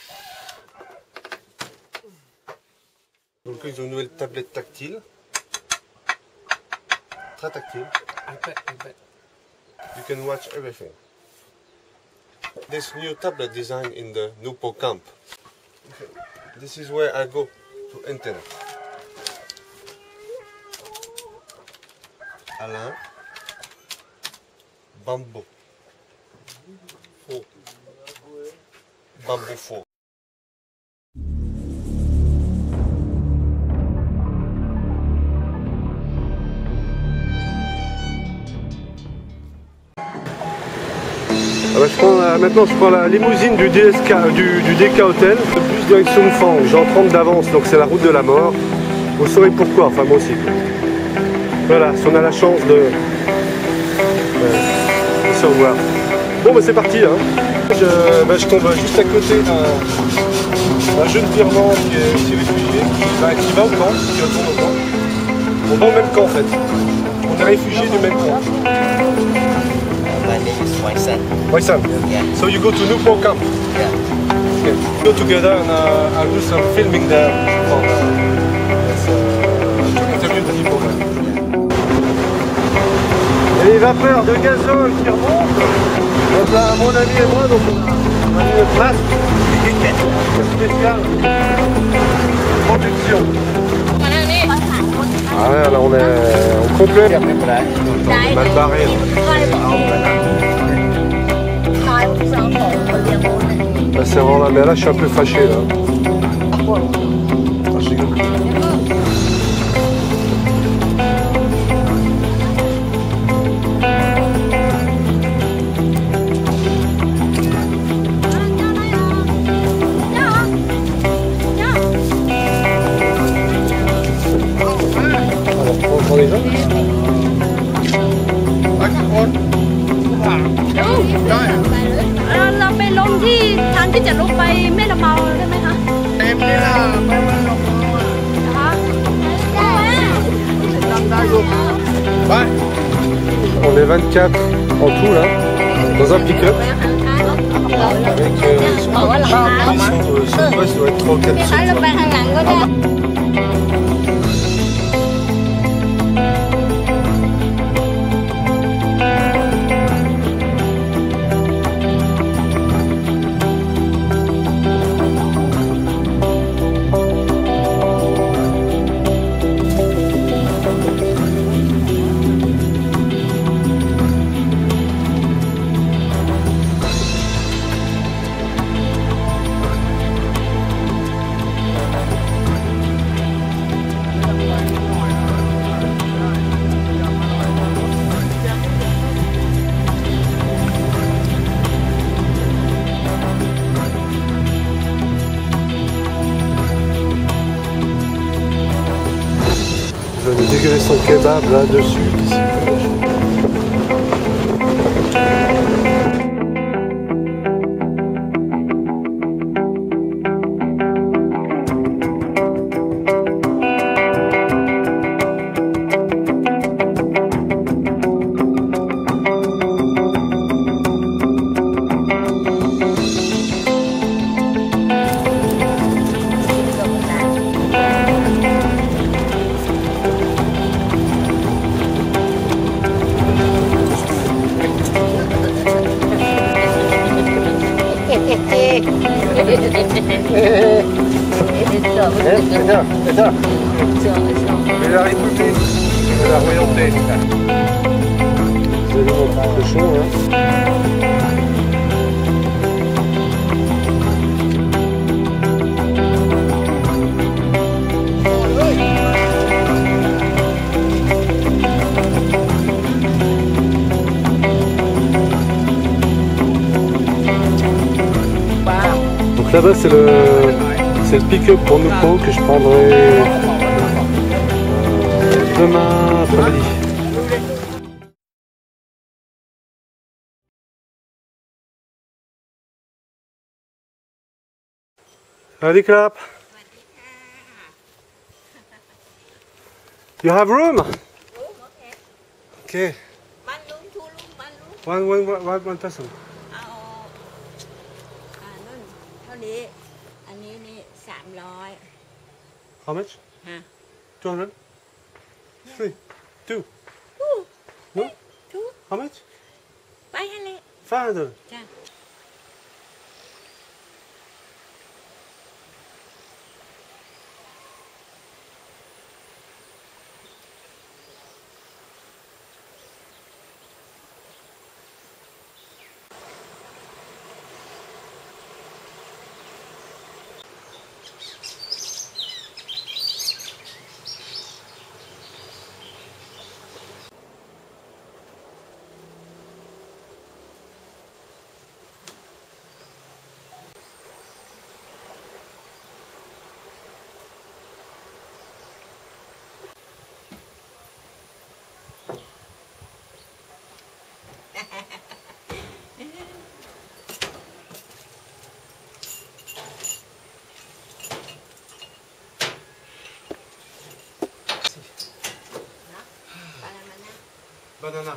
Donc ils ont une nouvelle tablette tactile. Très tactile. iPad. You can watch everything. This new tablet design in the Nupo camp. This is where I go to internet. Alain. Bamboo. Faux. Bamboo faux. Maintenant je prends la limousine du DK Hotel, de plus direction de Fang. J'en 30 d'avance, donc c'est la route de la mort. Vous saurez pourquoi, enfin moi aussi. Voilà, si on a la chance de se revoir. Bon, bah c'est parti. Hein. Je tombe juste à côté d'un jeune Birman qui est ici réfugié, qui va au camp, qui retourne au camp. On va au même camp en fait. On est réfugiés du même camp. My name is Waisan. Waisan? Yeah. So you go to Nupo camp? Yeah. Okay. Go together and I'll do some filming there for to interview the people there. Et les vapeurs de gazole qui remontent. Donc là, mon ami et moi, donc on a mis notre masque spécial protection. Ah ouais, là on est complet. Mal barré. Là c'est vraiment là, mais là je suis un peu fâché là. Ah, je rigole. Alors, les gens เราไปลงที่ทางที่จะลงไปแม่ละเมาได้ไหมคะเต็มเลยล่ะไปวันลงนะคะ On est 24 en tout là, dans un pick-up. Avec son poste doit être 3 ou 4 personnes. Je vais dégueuler son kebab là-dessus. Et la République de la royauté. Vous allez montrer le chaud, hein. Donc là-bas c'est le pick-up pour Nupo que je prendrai demain après-midi. Allez, clap. You have room? Okay. One room, two room, one room. One person. เอานั่นเท่านี้นนี้นี่300 How much? ฮะ 200? 3? 2? อู้ No? ทุก How much? ไปฮะเลย 500? จ้ะ Banana.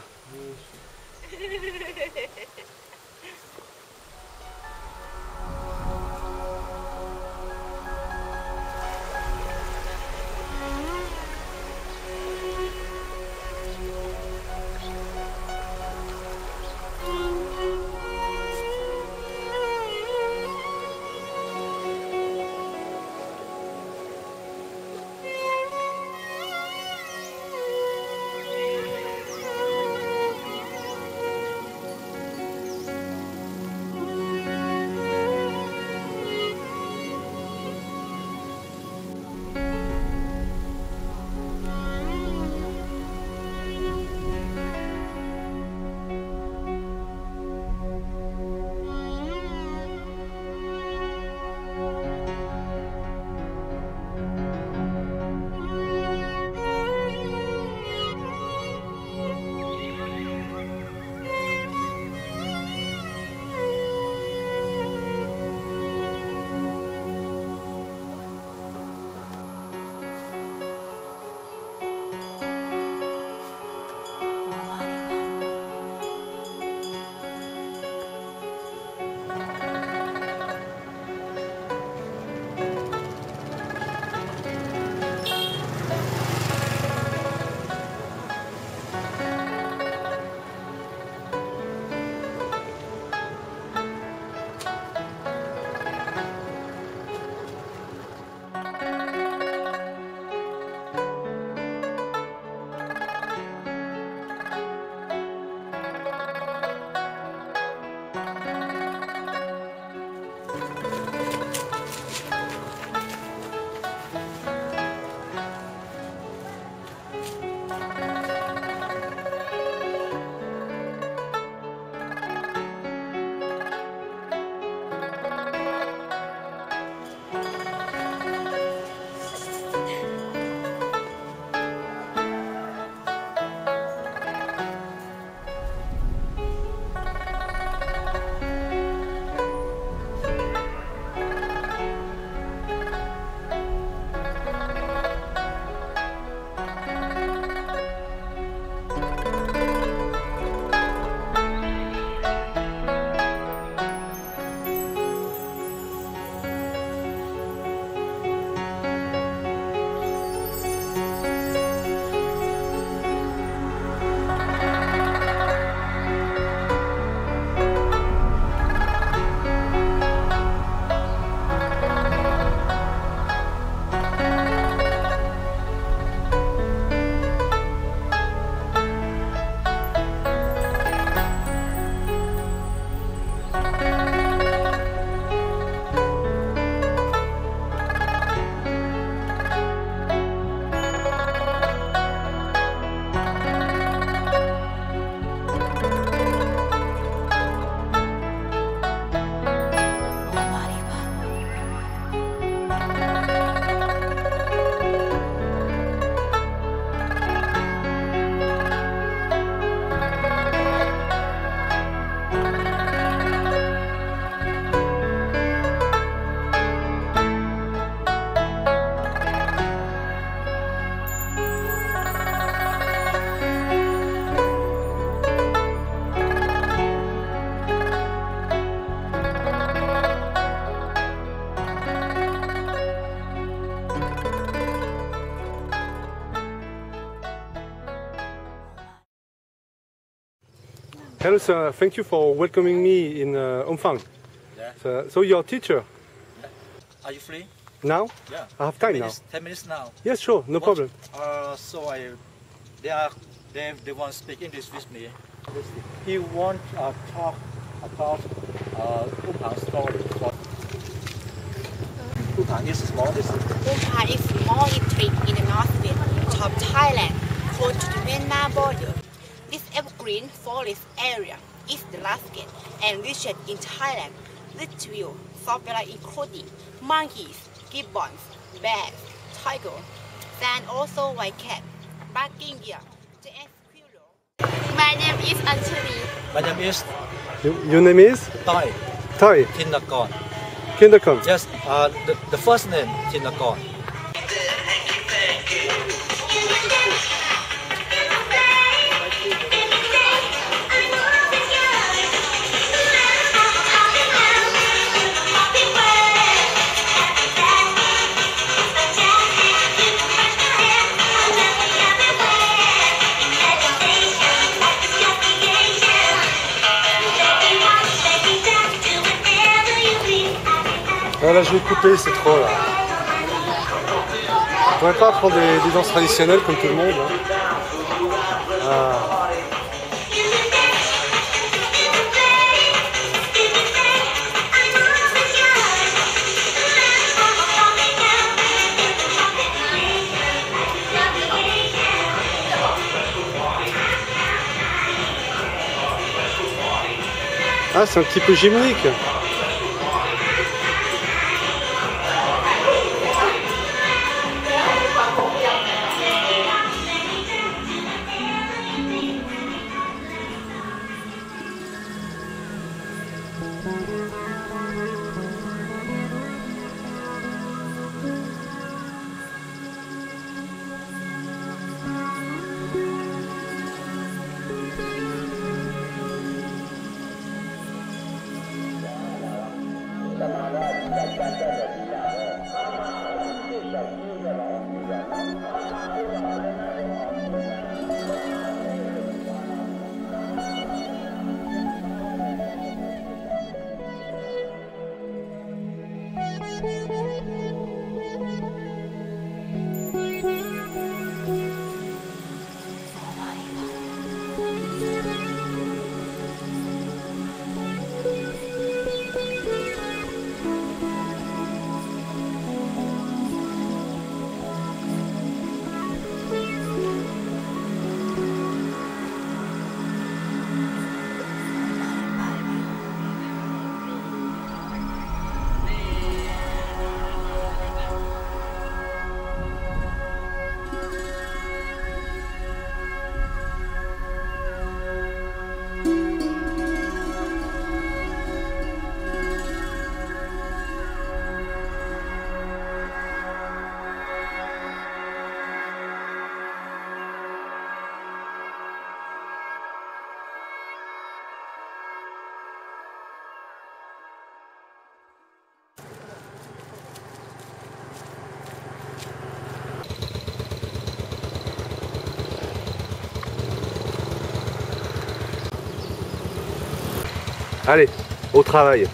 Hello, sir. Thank you for welcoming me in Omfang. Yeah. So you're a teacher Are you free? now? Yeah. I have time now. 10 minutes now. Yes, sure, no problem. So they want to speak English with me. He want talk about Umhang story. Umhang is small. Umhang is small retreat in the northwest of Thailand, close to the Myanmar border. This evergreen forest area is the largest and richest in Thailand. Rich view, savanna including monkeys, gibbons, bears, tigers, and also white cat, barking deer, and squirrel. My name is Anjali. My name is Your name is? Thai Thai. Thinakon. Kindercom. Yes, the first name Thinakon. Ah, là, je vais couper, c'est trop là. On pourrait pas apprendre des danses traditionnelles comme tout le monde. Hein. Ah. Ah, c'est un petit peu gymnique. Allez, au travail.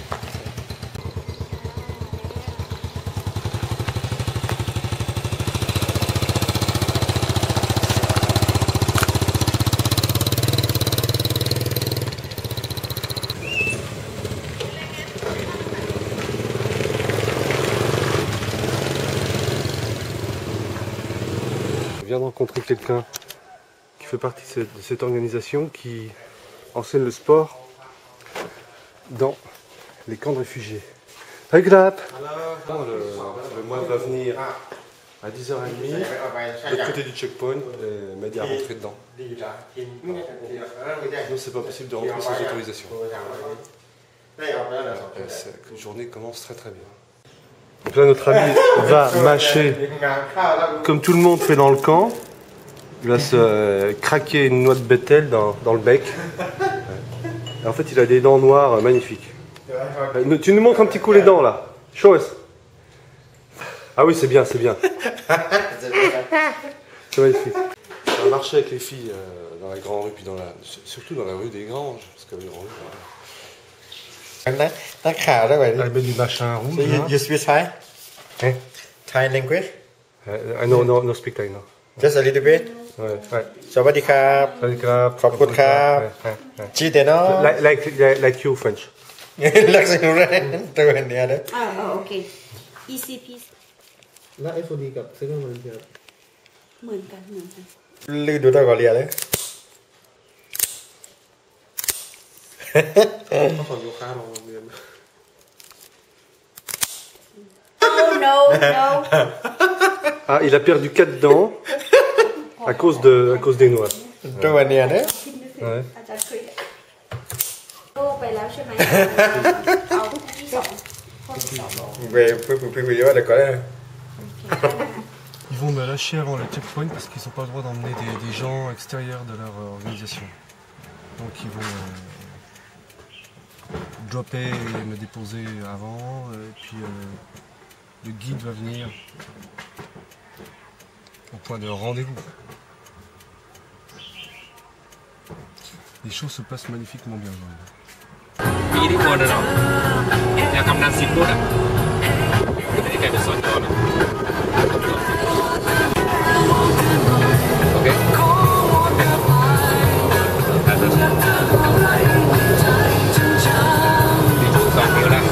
Je viens de rencontrer quelqu'un qui fait partie de cette organisation qui enseigne le sport dans les camps de réfugiés. Hey Glap. Le mois va venir à 10h30 de l'autre côté du checkpoint et m'aider à rentrer dedans. Sinon c'est pas possible de rentrer sans autorisation. Cette journée commence très très bien. Donc là notre ami va mâcher comme tout le monde fait dans le camp. Il va se craquer une noix de bétel dans le bec. Et en fait, il a des dents noires magnifiques. Tu nous montres un petit coup les dents là. Show us. Ah oui, c'est bien, c'est bien. C'est magnifique. C'est un marché avec les filles dans la grande rue, puis surtout dans la rue des Granges, parce que les grandes rues, elle met du machin rouge. So you speak Thai? Hein? Thai language? No speak Thai, no. Just a little bit. Ouais, ouais. สวัสดีครับ Salut, crap. ขอบคุณครับ จีเตเนาะ Like you, French. ลักษณะตัวเนี้ยนะ okay. Easy peasy. แล้ว FOD กับเซเว่นมันเดียวเหมือนกันลือดูตัวก่อนเรียเลยเขาสอนโยคะเราเรียน No. Ah, il a perdu 4 dents à cause des noix. ตัวเนี้ยนะ Ouais. อาจารย์เคยโตไปแล้วใช่ไหม เอาที่สองข้อที่สองเว้ยพี่ว่าเดี๋ยวก่อนเลย Ils vont me lâcher avant le checkpoint parce qu'ils n'ont pas le droit d'emmener des gens extérieurs de leur organisation. Donc ils vont dropper et me déposer avant, et puis le guide va venir au point de rendez-vous. Les choses se passent magnifiquement bien. มีที่คนนะเนาะอยากกำนันสิบรุ่นอ่ะไม่ได้แกเป็นสอนก่อนนะโอเคมีชูสองนิ้วแล้ว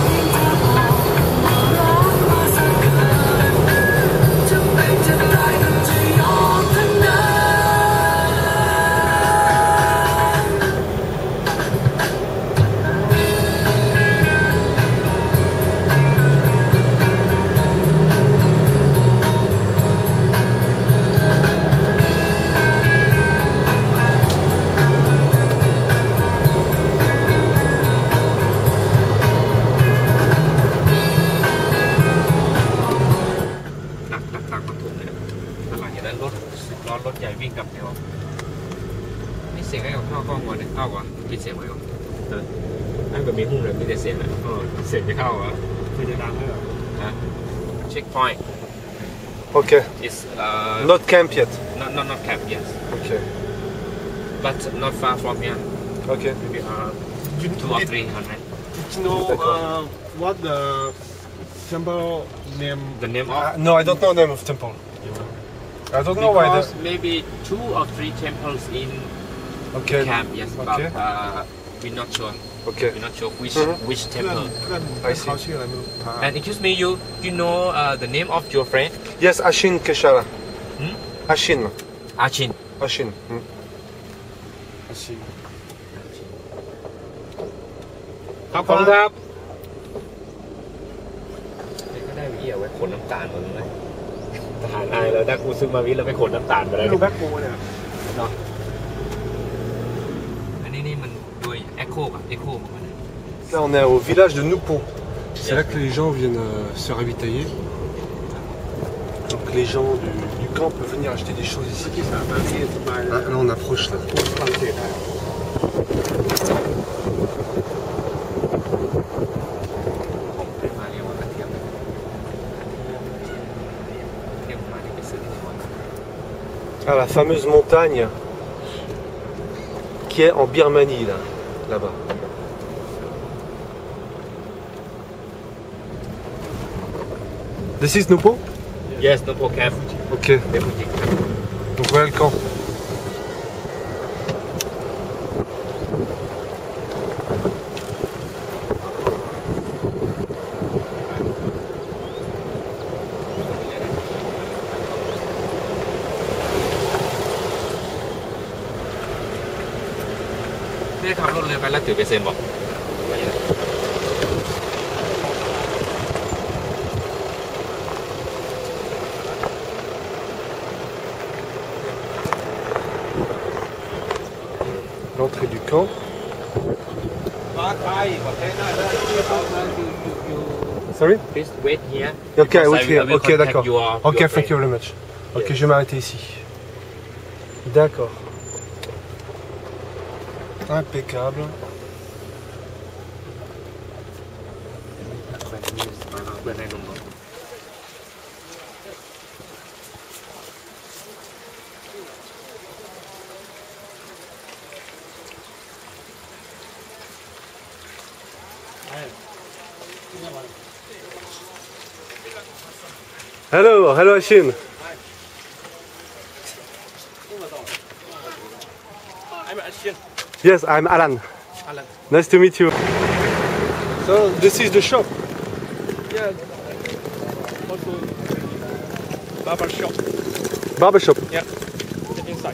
รถใหญ่วิ่งกลับเดียวนี่เสียงให้กับข้าวกล้องก่อนเนี่ยเข้าก่อนปิดเสียงไว้ก่อนนั่นก็มีหุ้มเลยมีแต่เสียงเลยเสียงจะเข้าอ่ะคือจะดังเลยฮะ checkpoint Okay. is Not camp yet. not camp yes Okay. but not far from here Okay. maybe 2 or 300 You know what the temple name? the name of No, I don't know the name of temple. I don't know why. because maybe 2 or 3 temples in Okay. camp yes Okay. but we're not sure Okay. we're not sure which เพื่อน temple เขาชื่ออะไรไม่รู้ and excuse me you know the name of your friend Yes, Ashin Keshara. Hmm? Ashin. Achin Ashin. Ashin. ขอบคุณครับนี่ก็ได้วิเอาไว้ขนน้ำตาลมาเลยทหารอายแล้วได้กูซื้อมาวิแล้วไปขนน้ำตาลไปแล้วดูแบ็คโฮเนี่ยเนาะอันนี้มันโดยเอ็กโคกับเอ็กโคของมัน Là, on est au village de Noupon. C'est là que les gens viennent se ravitailler. Donc les gens du camp peuvent venir acheter des choses ici. Ah, là, on approche là. มาเรียกว่ากระเทียมเทียมมาที่ไปซื้อที่วัด Ah, la fameuse montagne qui est en Birmanie là, là-bas. This is Nupo? yes no more camp Ok. เดี๋ยวจริง Donc voilà le camp. นี่ขับรถเลยไปแล้วถือไปเซ็นบอก L'entrée du camp. Sorry? please wait here Ok, because oui, I will ok, contact d'accord. your Ok, thank friend. you very much. Ok, je vais m'arrêter ici. D'accord. Impeccable. เพื่อนให้นม À Hello, hello Ashin. I'm Ashin. Yes, I'm Alan. Alan. Nice to meet you. So this is the shop. Yeah. Also, barber shop. Barber shop. Yeah. The inside.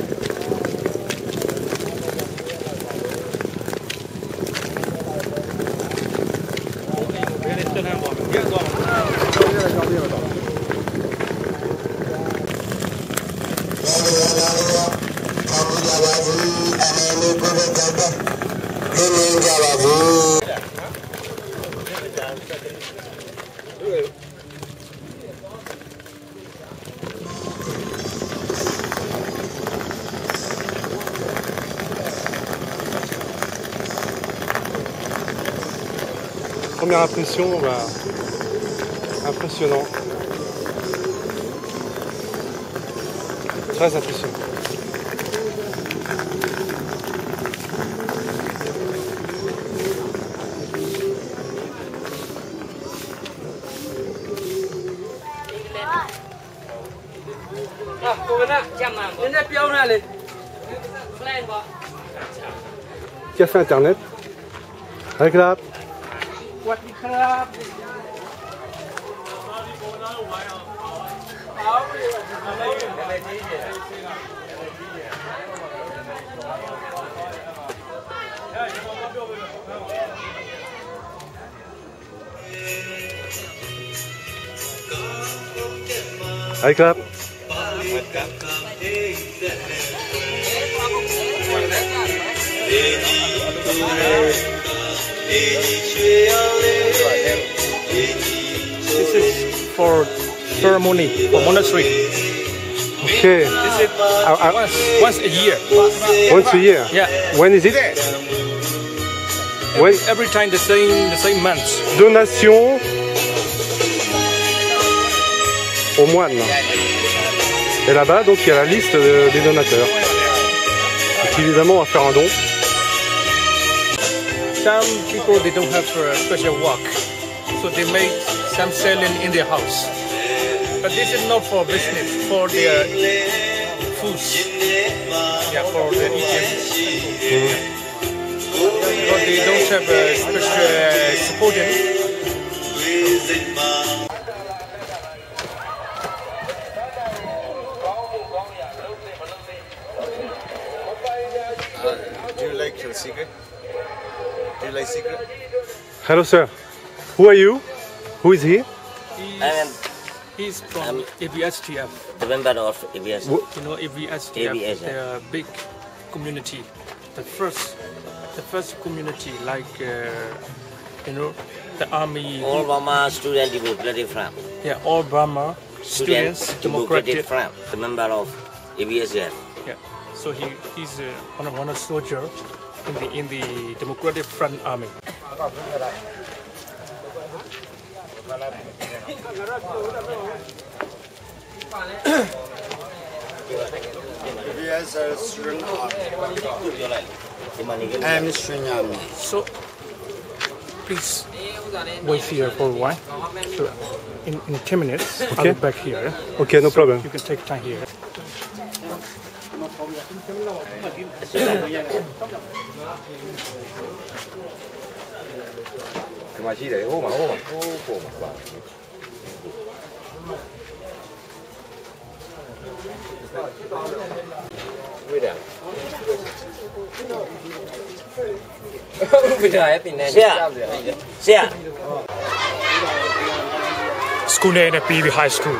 Première impression, bah, impressionnant. Très impressionnant. Café internet. Avec la avec la This is for ceremony for monastery. Okay. This is once a year. Once a year. Yeah. When is it? When? Every time the same month. Donation aux moines. Et là-bas, donc, il y a la liste des donateurs. Donc, évidemment, on va faire un don. Some people they don't have special work, so they make some selling in their house. But this is not for business, for their food. Yeah, for the eating. Because they don't have a special supporting. Do you like your cigarette? Do you like cigarette? Hello, sir. Who are you? Who is he? He's from ABSTF. The member of ABS. You know ABSTF, ABS, yeah. they're a big community. The first community, like you know, the army. All Burma Student Democratic Front. Yeah, all Burma students democratic. Front. The member of ABSF. Yeah, so he's one of soldier in the Democratic Front Army. I'm Srinyami. So please wait here for a while. So in 10 minutes, I'll be back here. Okay, no problem. You can take time here. School name at PB High School.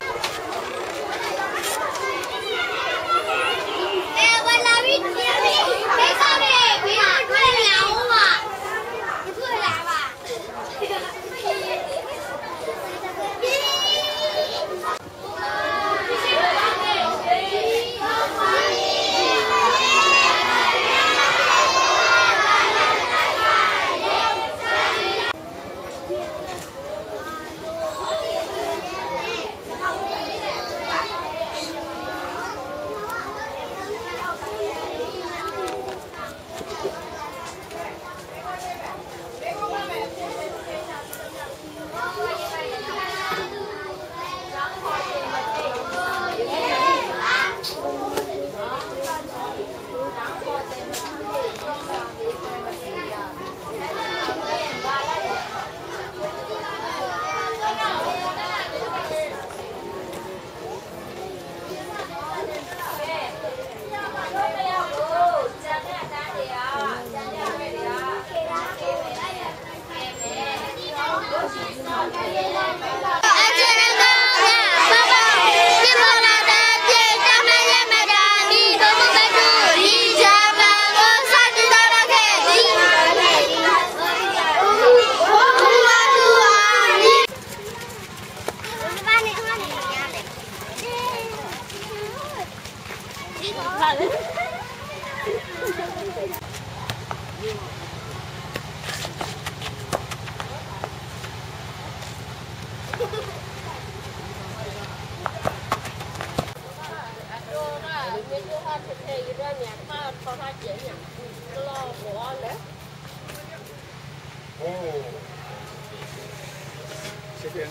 Chicken.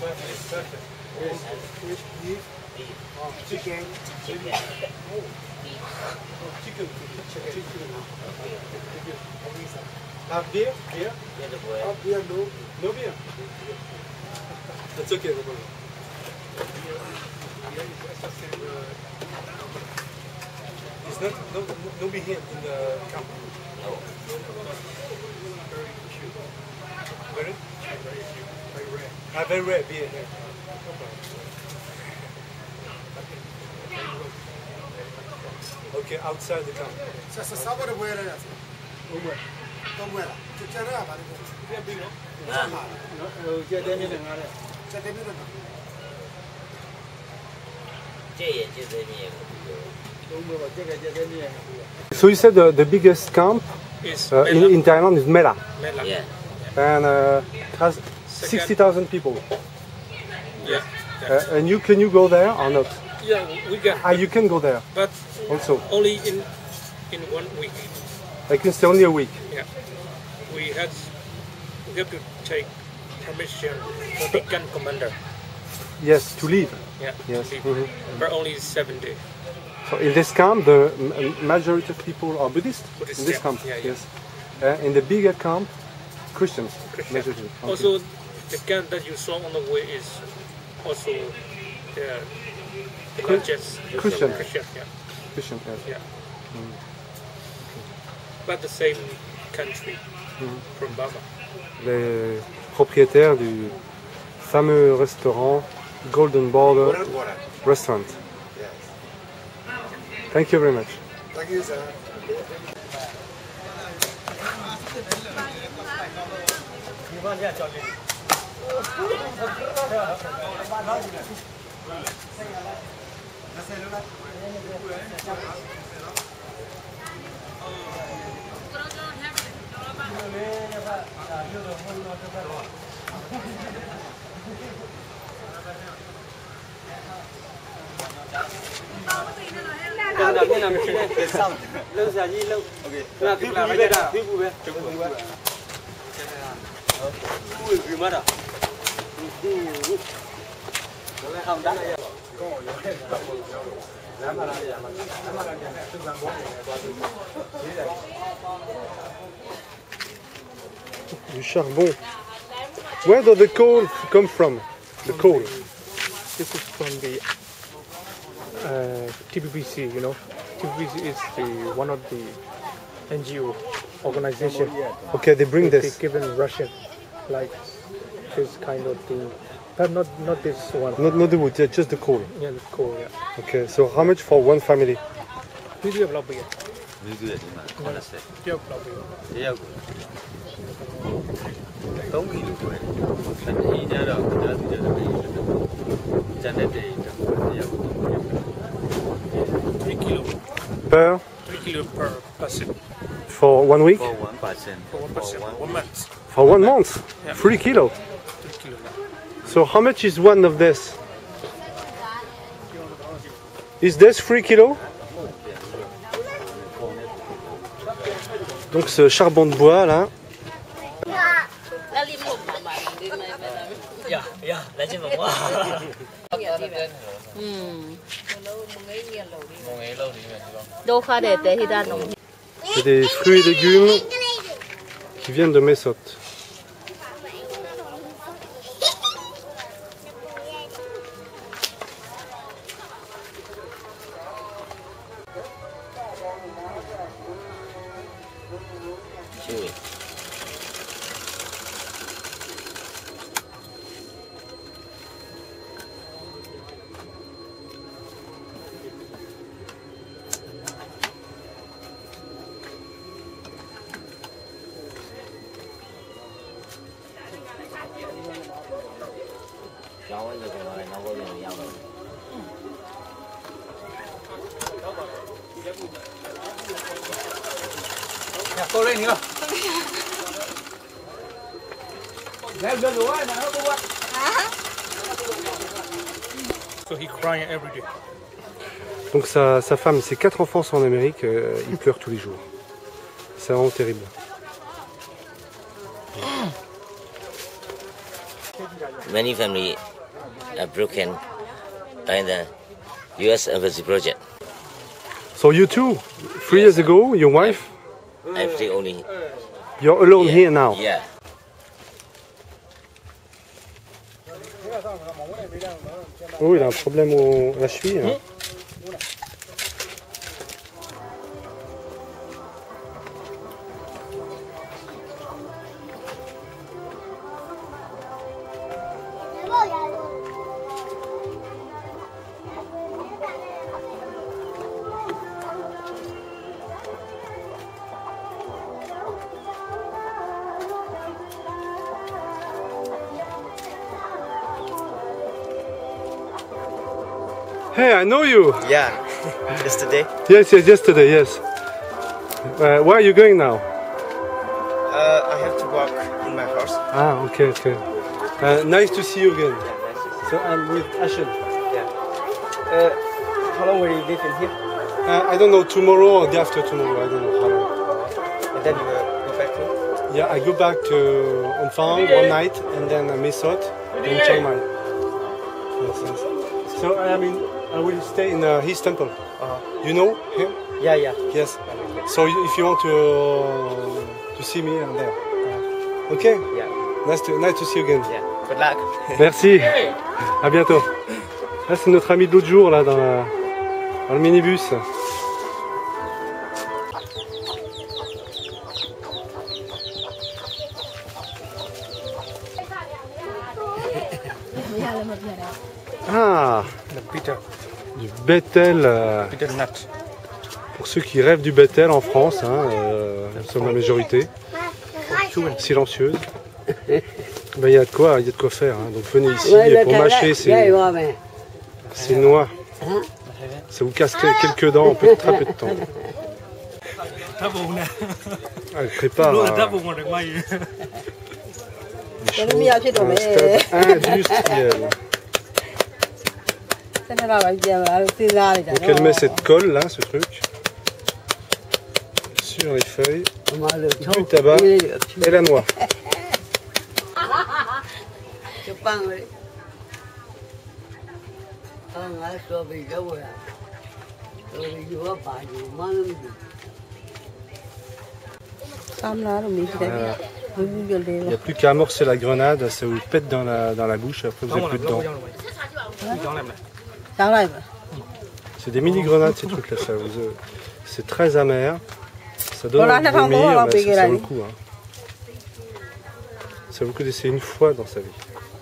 Chicken. Beer? Beer? Beer, no beer. That's okay, no problem. It's not no beer here in the camp. No. Very cute. Very? Very rare. Very rare beer here. Okay, outside the camp. So you said the biggest camp in Thailand is Mela. Yeah. And it has 60,000 people. Yeah. And can you go there or not? Yeah, we can. You can go there But also. only in 1 week. I can stay only a week. Yeah. We have to take permission from the camp commander. Yes, to leave. Yeah. Yes. to leave. For only 7 days. So in this camp, the majority of people are Buddhist. Buddhist, In this yeah. camp, Yeah, yeah. yes. In the bigger camp, Christians. Christian. Majority. Okay. Also, the camp that you saw on the way is also the largest Christian. Christian, yeah. Christian, yes. Yeah. But the same country from Burma. Les propriétaires du fameux restaurant Golden Border Restaurant. Thank you very much. Thank you, sir. Du charbon. Where does the coal come from? The coal. This is from the TPPC, you know. TPPC is one of the NGO organization. Okay, they bring They this. given Russian, like this kind of thing. But not this one. Not the wood, yeah, just the coal. Yeah, the coal, yeah. Okay, so how much for one family? ဒီလိုလောက်ပေးရ New Zealand ဒီမှာ80 တယောက်လောက်ပေးရတယောက်ကို3ကီလိုပဲဒီညတော့ဒါသူကြတယ်ကျန်တဲ့တေးတော့တယောက်ကို 3 kilo. Per 3 kilo per person. for 1 week? for 1%. For 1 month. For 1 month? 3 kilo. 3 kilo. So how much is one of this? Is this 3 kilo? Donc ce charbon de bois là, c'est des fruits et légumes qui viennent de Messotte. Cô lên nữa. Lên lên rồi, nó có quát. So he crying every day. Donc sa femme, ses 4 enfants sont en Amérique, il pleure tous les jours. C'est vraiment terrible. Many families are broken in the U.S. Embassy project. So you too, 3 years ago, your wife, I stay only you're alone here now. Yeah. Oh, il a un problème à la cheville. Hein. Hey, I know you. Yeah, yesterday. Yes, yesterday, yes. Where are you going now? I have to walk in my house. Ah, okay. Nice to see you again. Yeah, nice to see So I'm with Ashen. you. Yeah. How long will you live in here? I don't know, tomorrow or the after tomorrow, I don't know how long. And then you will go back to? Yeah, I go back to Ampang one night and then Mesot in Chiang Mai. Yes. So I will stay in his temple. You know him? Yeah. Yes. So if you want to see me, I'm there. Okay? Yeah. Nice to see you again. Yeah. Good luck. Merci. À bientôt. Là, c'est notre ami de l'autre jour là dans le minibus. Ah, The bitter du Bethel. nut. Pour ceux qui rêvent du Bethel en France, hein, nous sommes la majorité. Silencieuse. Ben, il y a de quoi faire. Hein. Donc venez ici et pour mâcher ces noix. Ça vous casse quelques dents en très peu de temps. Elle prépare un stade industriel. Donc elle met cette colle là, ce truc, sur les feuilles, du tabac et la noix. Il n'y a plus qu'à amorcer la grenade, ça vous pète dans la bouche, après vous n'avez plus de dents. C'est des mini-grenades ces trucs-là, c'est très amer, ça donne envie de vomir, mais ça vaut le coup. Hein. Ça vaut le coup d'essayer une fois dans sa vie.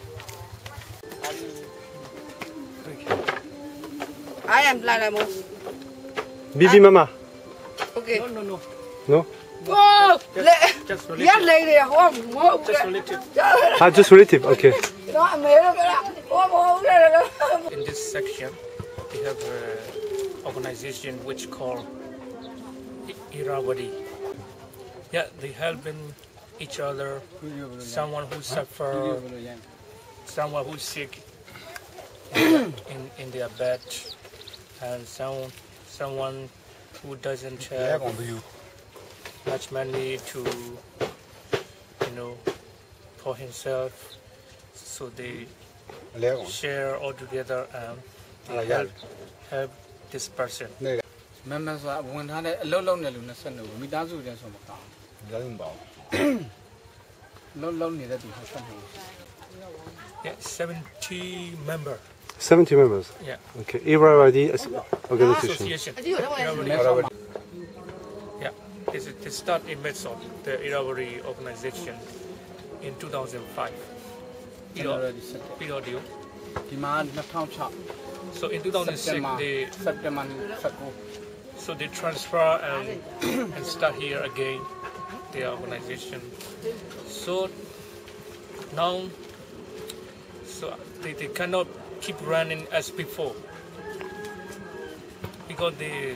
Bibi Mama. Okay. No? Oh, Just yeah, relative. lady, Just relative. Ah, just relative, okay. In this section, we have an organization which called Irrawaddy. Yeah, they helping each other. Someone who suffer, someone who's sick in their bed, and someone who doesn't have much money to, for himself. So they share all together and they help this person. Yeah, 70 members. 70 members. Yeah. Okay. Irrawaddy organization. Association. Yeah. They start in Medson, the Irrawaddy organization, in 2005. So in 2006 they transfer and start here again, the organization. So now they cannot keep running as before because they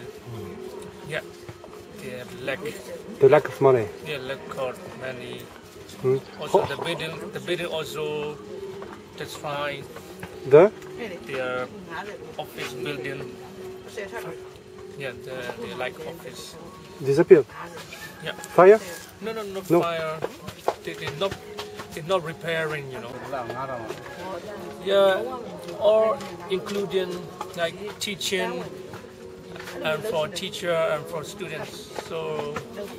have lack. The lack of money. Yeah, lack of money. Hmm. Also the building also, that's fine. The? Their office building. Yeah, the like office. Disappeared. Yeah. Fire? No. Fire. They're not repairing, you know. Yeah, or including like teaching and for teacher and for students. So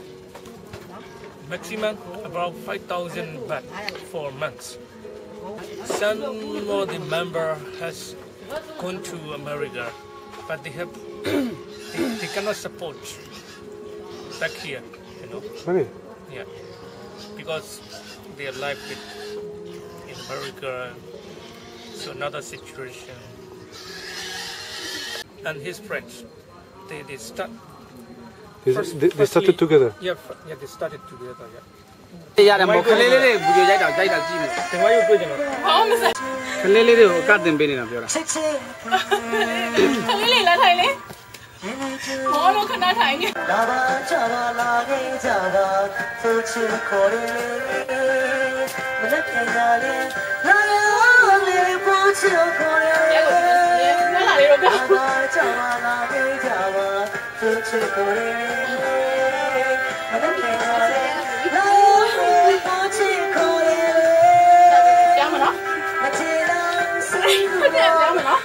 maximum about 5,000 baht for months. Some of the member has gone to America, but they have they cannot support back here, you know. Really? Yeah, because their life in America is another situation. And his friends, they start. They started together. Yeah, they started together. Yeah. ရတယ်မဟုတ်ခလေးလေးတွေဗီဒီယိုရိုက်တာကြိုက်တာကြည့်နေတယ် Then why you doing it? ဘာမှမဆိုင်ခလေးလေးတွေကိုကတ်တင်ပေးနေတာပြောတာခလေးလေးလာထိုင်လေဘောလုံးခဏထိုင်နေလာပါချပါလာခဲ့ကြပါသူချစ်ခေါ်တယ်မလက်ခံကြလေလာရလေးပူချစ်ခေါ်တယ်လာလာလေးတော့ပြောလာပါချပါလာခဲ့ကြပါသူချစ်ခေါ်တယ်မလက်ခံကြလေလာရလေးပူချစ်ခေါ်တယ်ကြားမနော်မချစ်လားစိတ်ကိုကြားမနော်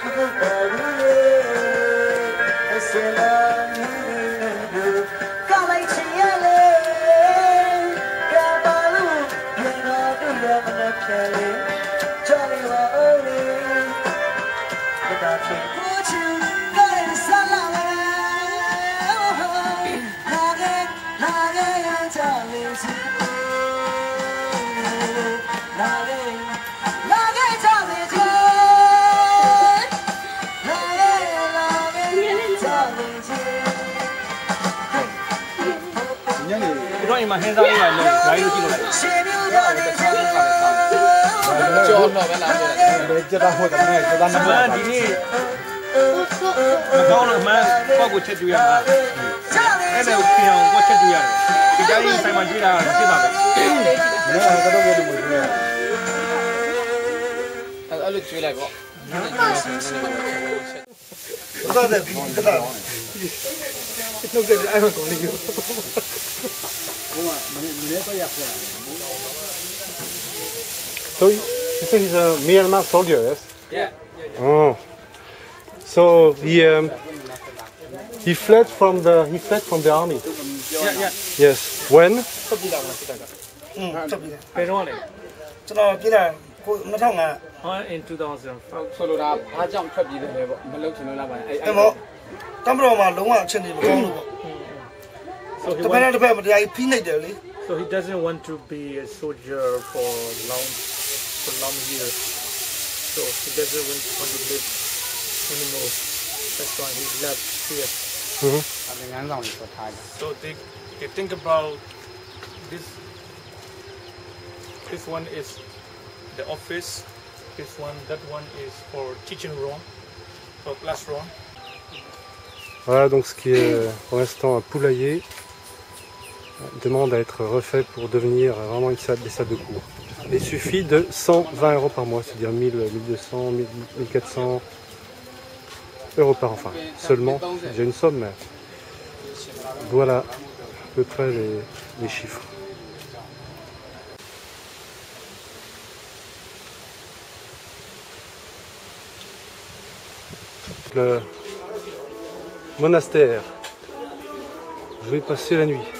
တို့အိမ်မှာဟင်းစားလေးပါလို့ဓာတ်ကြီးကြည့်လို့လိုက်ကျော်တော့ပဲလာပြောတယ်ကြက်တာဟုတ်တယ်ကြက်တာနမဒီနေ့မကောင်းလို့မှန်ပေါ့ကိုချက်တူရမှာအဲ့ဒါကိုပြင်အောင်ကိုချက်တူရတယ်ဒီကြိုင်းဆိုင်မှာကြည့်တာဖြစ်ပါပဲမင်းကတော့ဘယ်လိုလုပ်လဲအဲ့လိုကျွေးလိုက်ပေါ့ဟုတ်တယ်ဒီကတော့နှုတ်တဲ့အဲ့မှာကောင်းနေပြီ So you think he's a Myanmar soldier, yes? Yeah. Oh. So he fled from the army. Yeah. Yes. When? ထုတ်ပြလာမှာစစ်တပ်ကထုတ်ပြတယ်ဘယ်တော့လဲကျွန်တော်ပြည်တာကို2005 in 2005 ဆိုလိုတာဘာကြောင့်ထွက်ပြေးတယ်လဲပေါ့မလုပ်ချင်လို့လားပါအဲ့အဲ့တော့တမ်ဘရောမှာလုံးဝအခြေအနေမကောင်းလို့ပေါ့ So he တပည့်နဲ့တပည့်မတရားကြီးဖိနှိပ်တယ်လေ So he doesn't want to be a soldier for long years. So he doesn't want to live anymore. That's why he left here. So they think about this. This one is the office. That one is for teaching room, for classroom. Voilà donc ce qui est pour l'instant un poulailler demande à être refait pour devenir vraiment une salle de cours. Il suffit de 120 € par mois, c'est-à-dire 1000, 1200, 1400 € par an. Enfin, seulement, c'est déjà une somme, mais voilà à peu près les chiffres. Le monastère. Je vais passer la nuit.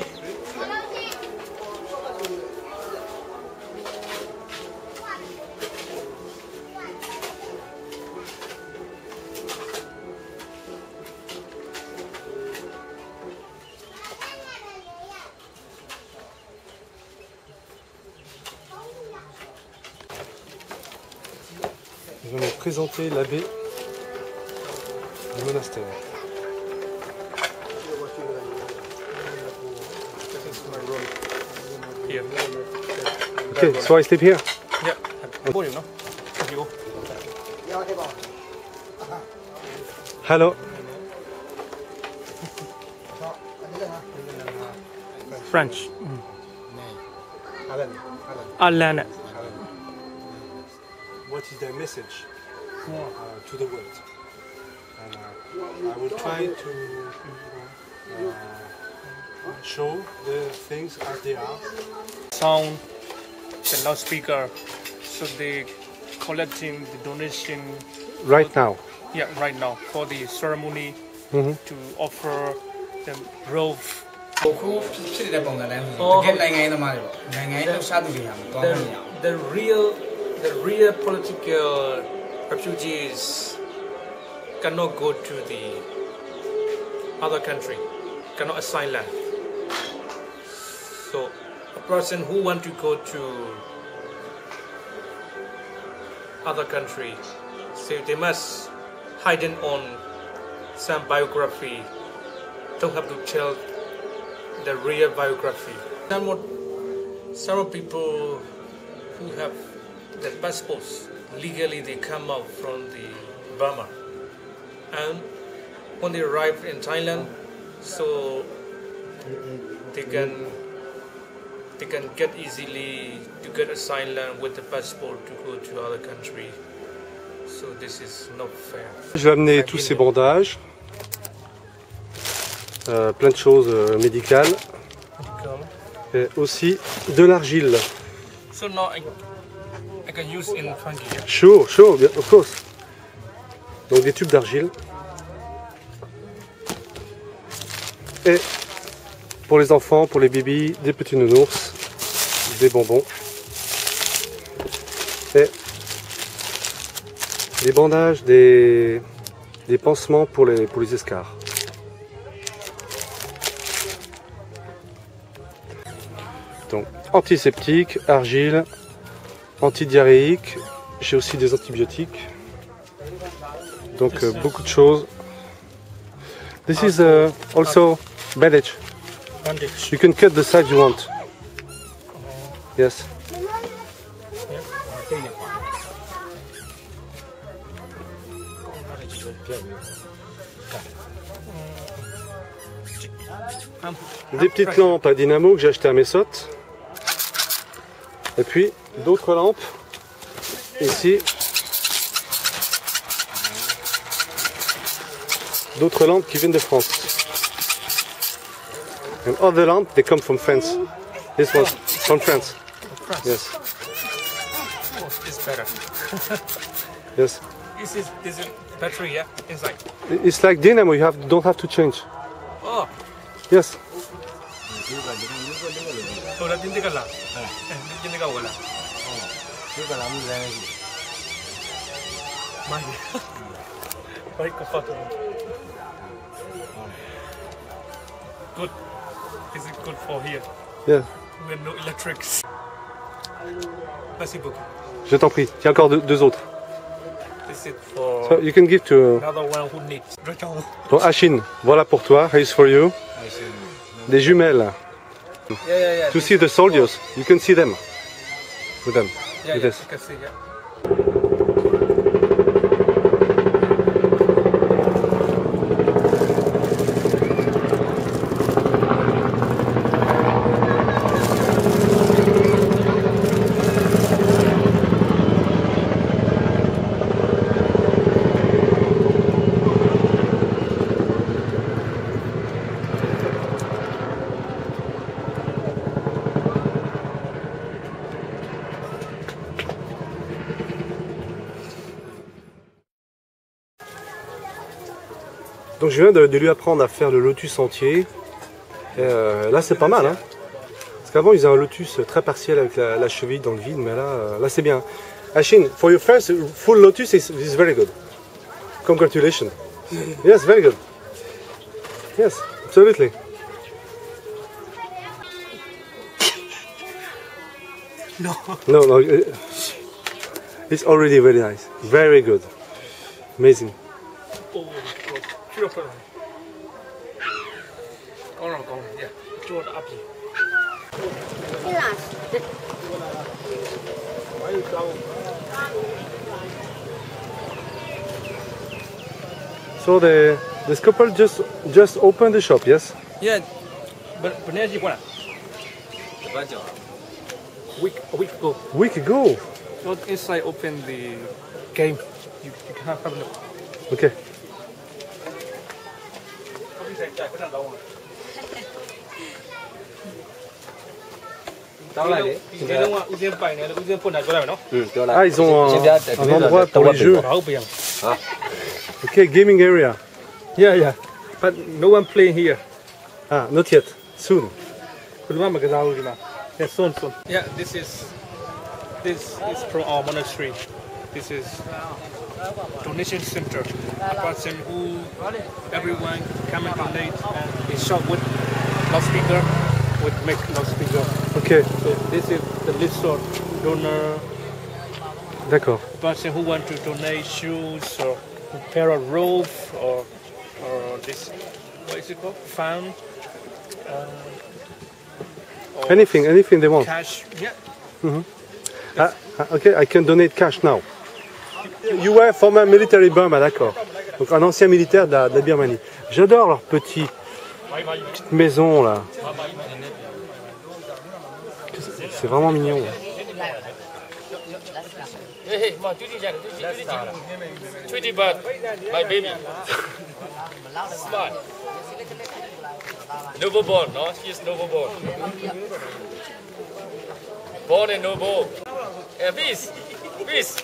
Je vais vous présenter l'abbé du monastère. Here. Okay, so I sleep here. Yeah. Boring, no? You. Hello. French. Alan. What is their message? to the world. And I will try to show the things as they are. Sound, the loudspeaker, so they collecting the donation. Right now. Yeah, right now for the ceremony to offer the robe. အခုဖြစ်နေတဲ့ပုံစံတိုင်းဆိုတကယ်နိုင်ငံရေးသမားတွေပေါ့နိုင်ငံရေးလှုပ်ရှားသူတွေဟာမကောင်းဘူးညာ The real political refugees cannot go to the other country, cannot assign land. So a person who want to go to other country, so they must hide on some biography. Don't have to tell the real biography. Some people who have the passports legally, they come out from the Burma, and when they arrive in Thailand, so they can get easily to get asylum with the passport to go to other country. So this is not fair. Je vais amener tous ces bandages, plein de choses médicales, et aussi de l'argile. So now I can use in fungi. Sure, of course. Donc des tubes d'argile. Et pour les enfants, pour les bébés, des petits nounours, des bonbons. Et des bandages, des pansements pour les escarres. Donc antiseptique, argile, antidiarrhéique, j'ai aussi des antibiotiques. Donc beaucoup de choses. This is also bandage. You can cut the side you want. Yes. Des petites lampes à dynamo que j'ai achetées à Messot. Et puis d'autres lampes ici. D'autres lampes qui viennent de France. And other lamps, they come from France. This was from France. Yes. Oh, it's better. Yes. This is battery, yeah, inside. It's like dynamo. You don't have to change. Oh. Yes. Very comfortable. Good. Is it good for here? Yeah. With no electrics. Merci beaucoup. Je t'en prie. Il y a encore deux autres. This is for So you can give to another one who needs. pour Ashin. Voilà pour toi. Here's for you. Des jumelles. Yeah. To see the soldiers, you can see them. With them. Yeah, With yeah, this. you can see, yeah. Donc je viens de lui apprendre à faire le lotus entier. Et là c'est pas mal. Hein, parce qu'avant ils faisaient un lotus très partiel avec la cheville dans le vide. Mais là c'est bien. Ashin, for your first full lotus is very good. Congratulations. Yes, very good. Yes, absolutely. No. It's already very nice. Very good. Amazing. So this couple just opened the shop, yes? Yeah, but a week ago. Week ago. So inside open the game. You can have a look. Ok. Ah, ils ont un endroit pour les jeux. Ok, gaming area. Yeah, yeah. But no one playing here. Ah, not yet. Soon. Yeah, soon. Yeah, this is from our monastery. This is donation center. Person who everyone come and donate and they shop with loudspeaker, would make loudspeaker. Ok. So this is the list of donor. D'accord. Person who want to donate shoes or repair a roof or this, what is it called? Fan. Or Anything they want. cash. Yeah. Ok, I can donate cash now. You were former military Burma, d'accord. Donc un ancien militaire de la Birmanie. J'adore leur petite maison là. C'est vraiment mignon. Hey, Tweety bird, my baby. Smart. Noble born, no? She is noble born. Born in noble. Yeah, peace. Peace.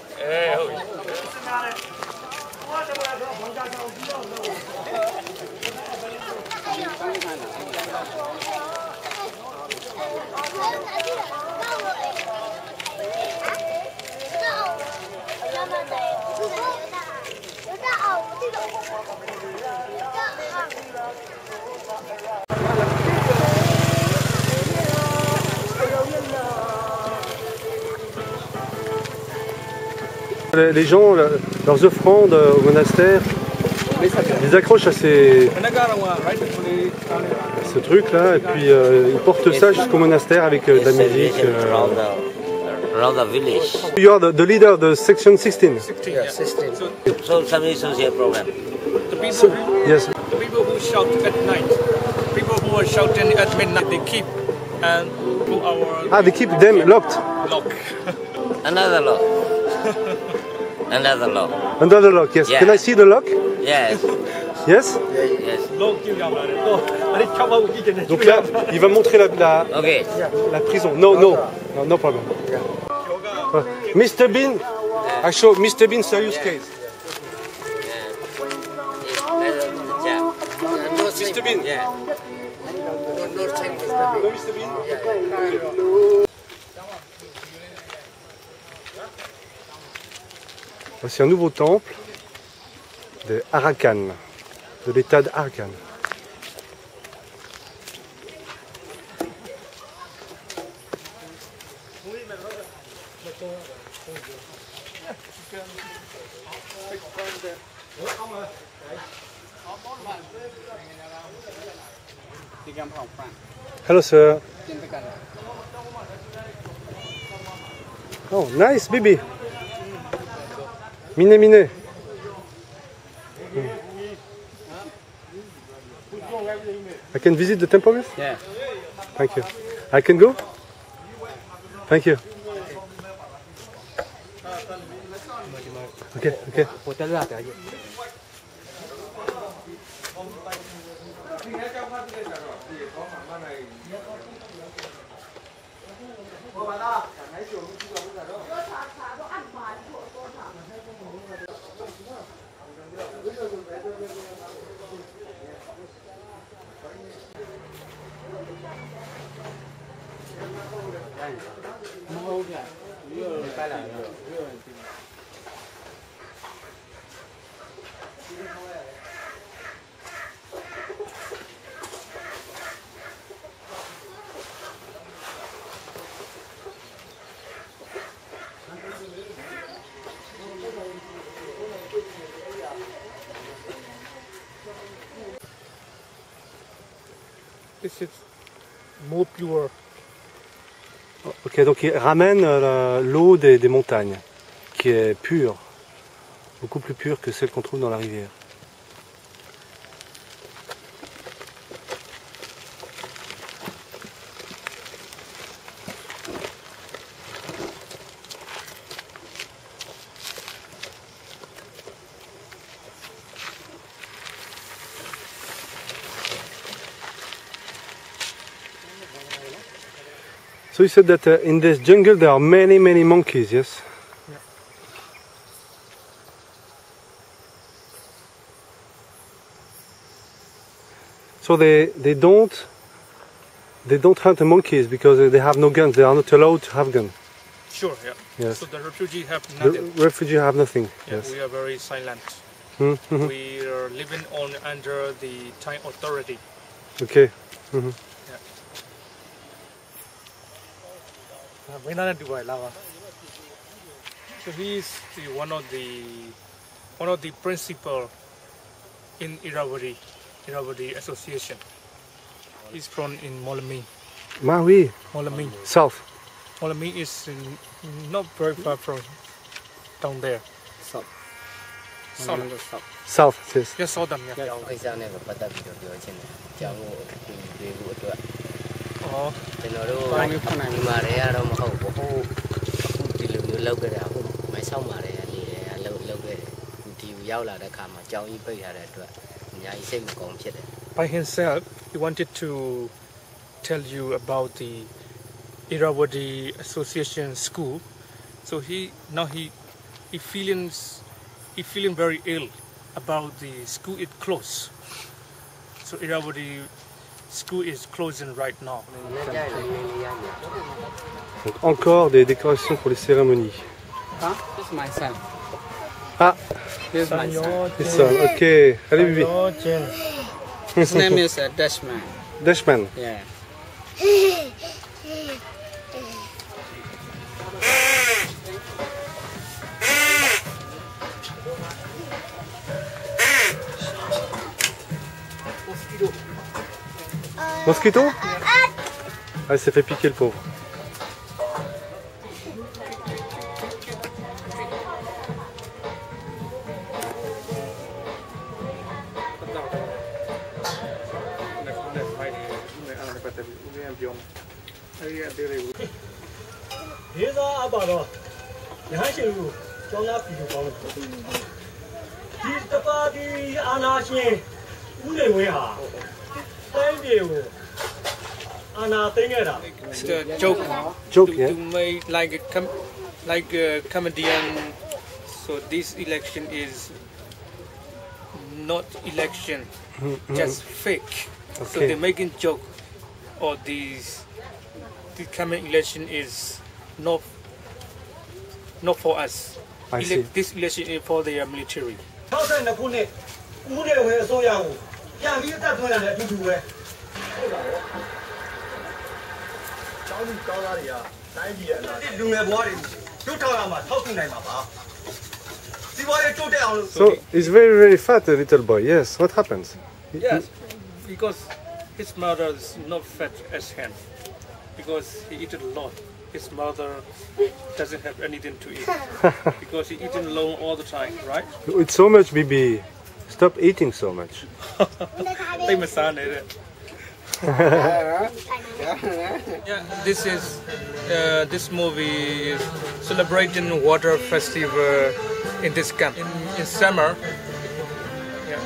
Les gens, leurs offrandes au monastère, ils accrochent à ce truc là et puis ils portent ça jusqu'au monastère avec de la musique. Around the village. You are the leader of the section 16. Yeah, 16. So family social problem. The people, So, yes. the people who shout at night, people who are shouting at midnight, they keep and to our Ah, they keep them locked. lock. Another lock. Another lock. Under the lock, yes. Yeah. Can I see the lock? Yes. Yes? Yes. Donc là, il va montrer Okay. la prison. No problem. Mr. Bean, I show Mr. Bean serious case. Mr. Bean. Yeah. No, Mr. Bean. Voici un nouveau temple de Arakan, de l'état d'Arakan. Hello, sir. Oh, nice, baby. Mine. I can visit the temple? Yeah. Thank you. I can go? Thank you. Okay. This is more pure. Ok, donc il ramène l'eau des montagnes, qui est pure, beaucoup plus pure que celle qu'on trouve dans la rivière. So you said that in this jungle there are many monkeys, yes? Yeah. So they don't hunt the monkeys because they have no guns. They are not allowed to have guns. Sure, yeah. Yes. So the refugees have The nothing. refugees have nothing. Yeah, Yes. we are very silent. Mm-hmm. We are living under the Thai authority. Okay. Mm-hmm. So he is one of the principal in Irrawaddy Association. He's from in Molaming. Maui. Molaming. South. Molaming is not very far from down there. South. South, yes. Yes, south them. Yeah. ကျောင်းကိစ္စနဲ့ပဲပတ်သက်ပြီးတော့ပြောချင်တယ်။ကျောင်းကိုအကူအညီပေးဖို့အတွက် Oh. ကျွန်တော်တို့ဒီမှာတွေကတော့မဟုတ်ဘူး။ဟိုအခုဒီလိုမျိုးလောက်ခဲ့တာဟုတ်မိုင်းဆောင်ပါတယ်နေတယ်လောက်ခဲ့တယ်။ဒီရောက်လာတဲ့ခါမှာကျောင်းကြီးပိတ်ထားတဲ့အတွက်အများကြီးစိတ်မကောင်းဖြစ်တယ် By himself, he wanted to tell you about the Irrawaddy Association school. So he feeling very ill about the school is closed. So Irrawaddy school is closing right now. Donc encore des décorations pour les cérémonies. Huh? This is my son. Ah. This is my son. This son. Ok. Allez, Bibi. His name is Dashman. Dashman. Yeah. Mosquito? Ah, il s'est fait piquer le pauvre. It's a joke. Joke, to, yeah. To make like a comedian. So this election is not election, just fake. So Okay. they're making joke, or the coming election is not for us. I see. This election is for the military. 62ခုနှစ်ဦးနေဝဲအစိုးရကိုပြန်ပြီးအသက်သွင်းရတဲ့အတူတူပဲကျောင်းသားတွေကတိုင်းပြည်ရဲ့အနာဂတ်လူငယ်ဘဝတွေလွတ်ထောင်ရမှာထောက်ကူနိုင်မှာပါစီးပွားရေးတိုးတက်အောင်လို့ So he's very fat, the little boy. Yes. What happens? Yes, because his mother is not fat as him, because he eats a lot. His mother doesn't have anything to eat because he eating alone all the time, right? It's so much, Bibi. Stop eating so much. Yeah, this movie is celebrating water festival in this camp in summer. Yeah.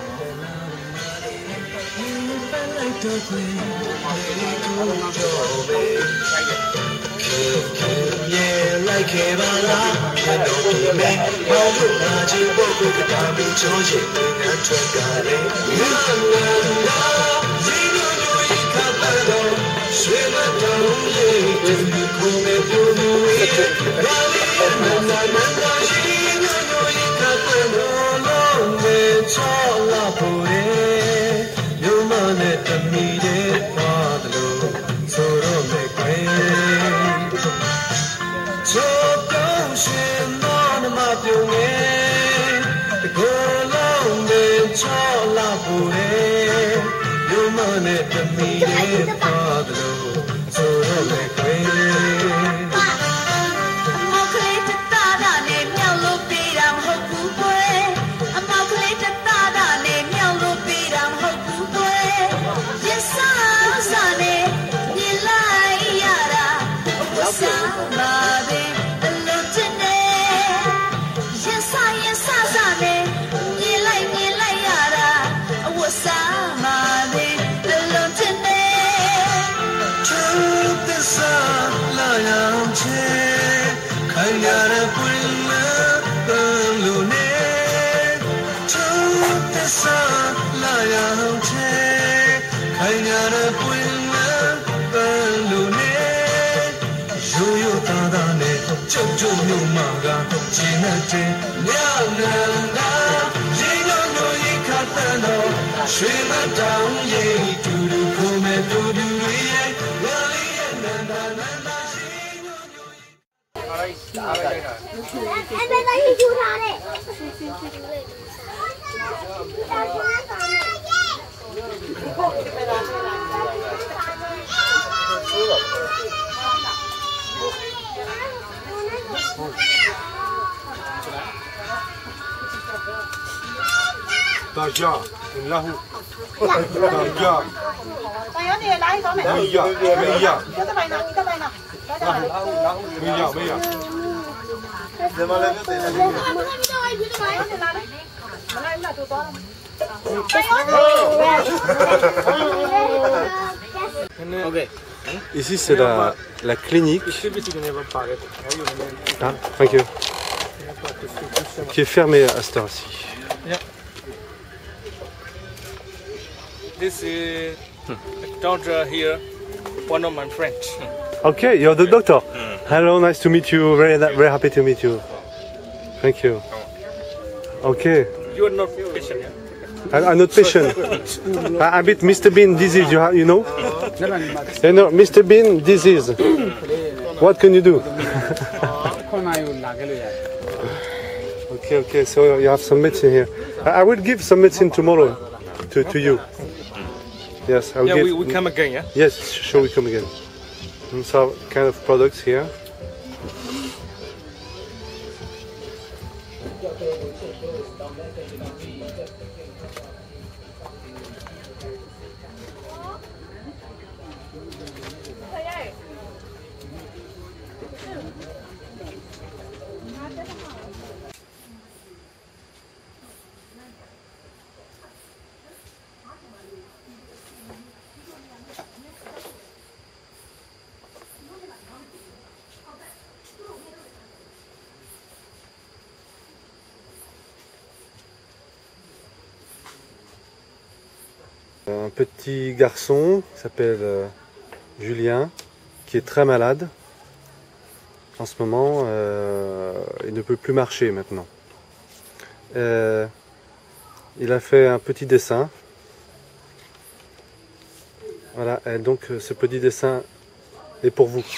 Daja, lahu. Daja. Okay. Ici c'est la clinique. Ah, thank you. Qui est fermée à cette heure-ci. This is doctor here, one of my friends. Okay, you're the doctor. Hello, nice to meet you. Very happy to meet you. Thank you. Okay. You are not patient, yeah? I'm not patient. I'm with Mr. Bean disease. You know? You know, Mr. Bean disease. What can you do? Okay. So you have some medicine here. I will give some medicine tomorrow to you. Yes, I will give. We come again, yeah? Yes, sure, we come again. And some kind of products here. Un petit garçon qui s'appelle Julien, qui est très malade. En ce moment, il ne peut plus marcher maintenant. Il a fait un petit dessin. Voilà, et donc ce petit dessin est pour vous.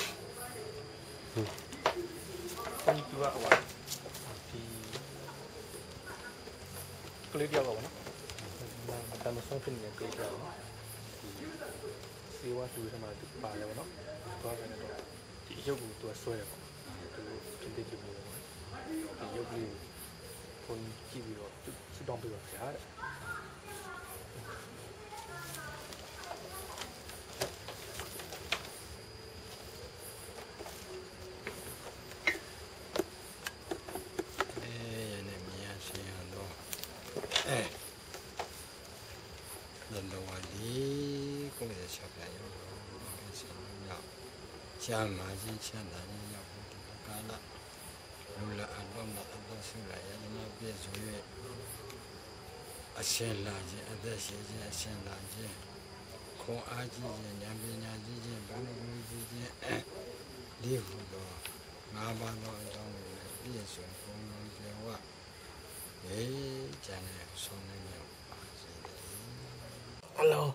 Hello.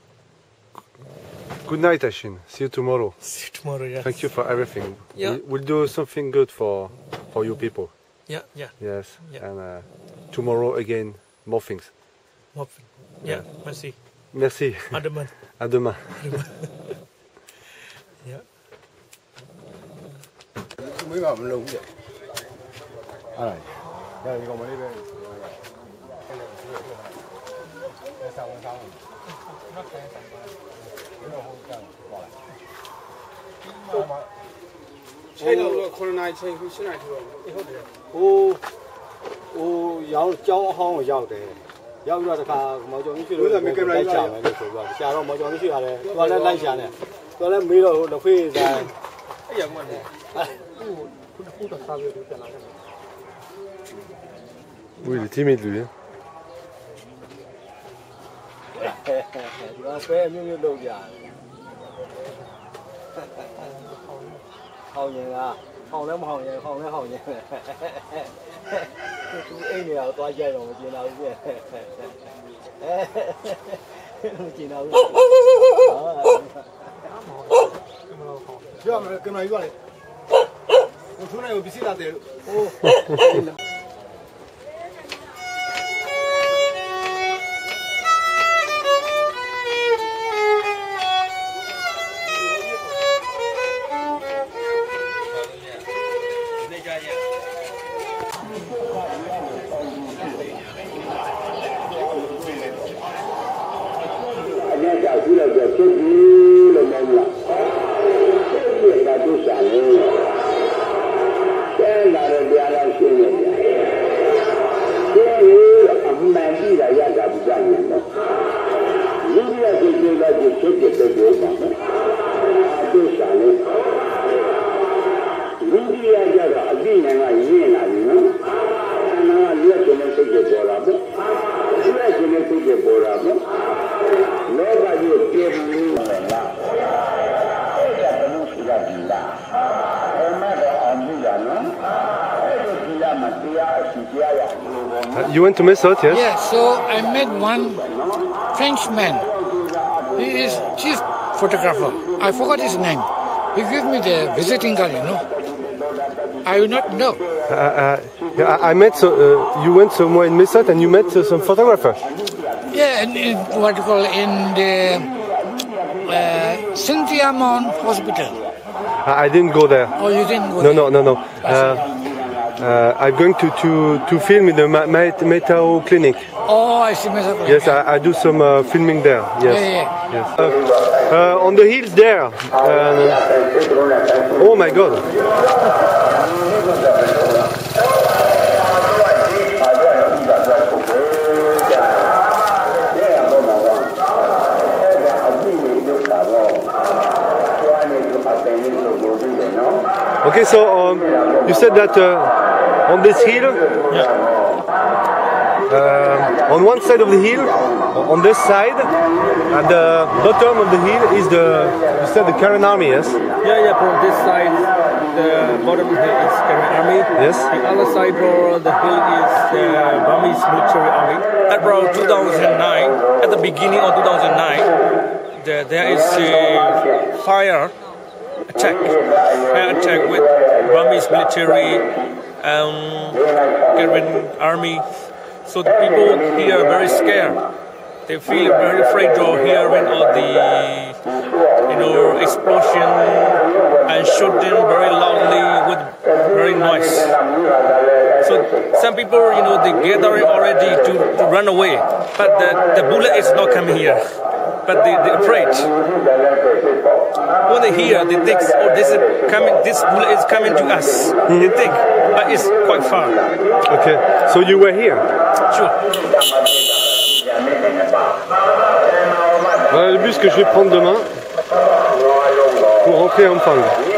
Good night, Ashin. See you tomorrow. See you tomorrow, yeah. Thank you for everything. Yeah. We'll do something good for you people. Yeah. Yes. Yeah. And tomorrow again, more things. Yeah, merci. Merci. À demain. À demain. Yeah. Oui, il est timide lui. Hein. Nó phê như đâu vậy? Hầu như là hầu lắm hầu như chú ấy nhiều toa chơi rồi chị nào chứ chị nào chưa mà cái này gọi chú này bị xí là thế You went to Mesot, yes? Yeah, so I met one Frenchman. He is chief photographer. I forgot his name. He gave me the visiting card, you know. I will not know. I met, you went somewhere in Mesot and you met some photographer. Yeah, in what you call in the Saint-Amand Hospital. I didn't go there. Oh, you didn't go there? No. I'm going to film in the Metao Clinic. Oh, I see. Yes, I do some filming there. Yes. Yeah. Yes. On the hills there. Oh my God. Okay, so you said that on this hill, on one side of the hill, on this side, at the bottom of the hill is you said the Karen Army, yes? Yeah, from this side, the bottom of the hill is Karen Army. Yes. The other side of the hill is the Burmese military army. At around 2009, at the beginning of 2009, there is a fire attack with Burmese military and Karen Army. So the people here are very scared. They feel very afraid of hearing all the explosion and shooting very loudly with very noise. So some people they gather already to run away, but the bullet is not coming here. But they're afraid. When they hear, they think, oh, this bullet is coming to us. They think, but it's quite far. Okay, so you were here? Sure. Voilà le bus que je vais prendre demain pour rentrer à Amphoe.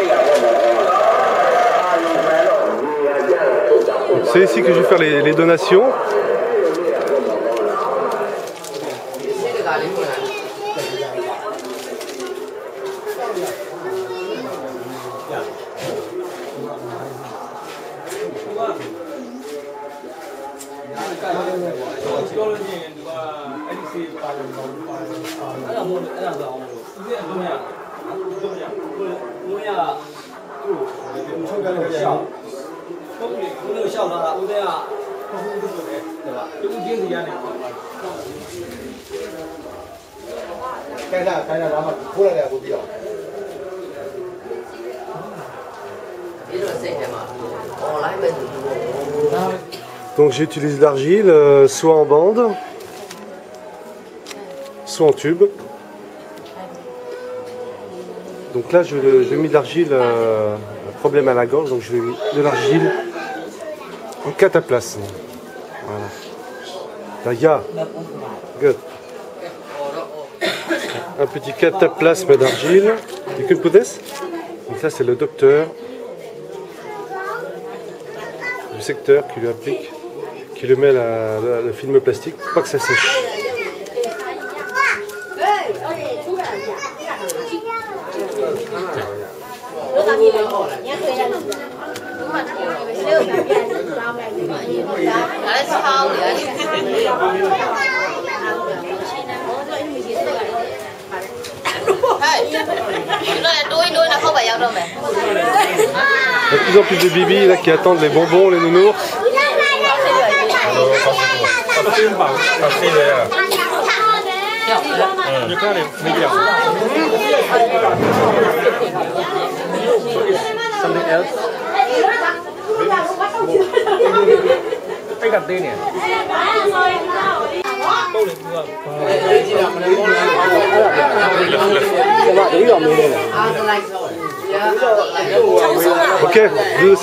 C'est ici que je vais faire les donations. Donc j'utilise l'argile soit en bande, soit en tube. Donc là je mets de l'argile, problème à la gorge, donc je vais mettre de l'argile en cataplasme. Voilà. Là, good. Un petit cataplasme d'argile. You can put this. Donc ça c'est le docteur du secteur qui lui applique, qui lui met le film plastique pour pas que ça sèche. Il y a de plus en plus de bibis là qui attendent les bonbons, les nounours. Something else? Cái cà tê nè. Ok, douce.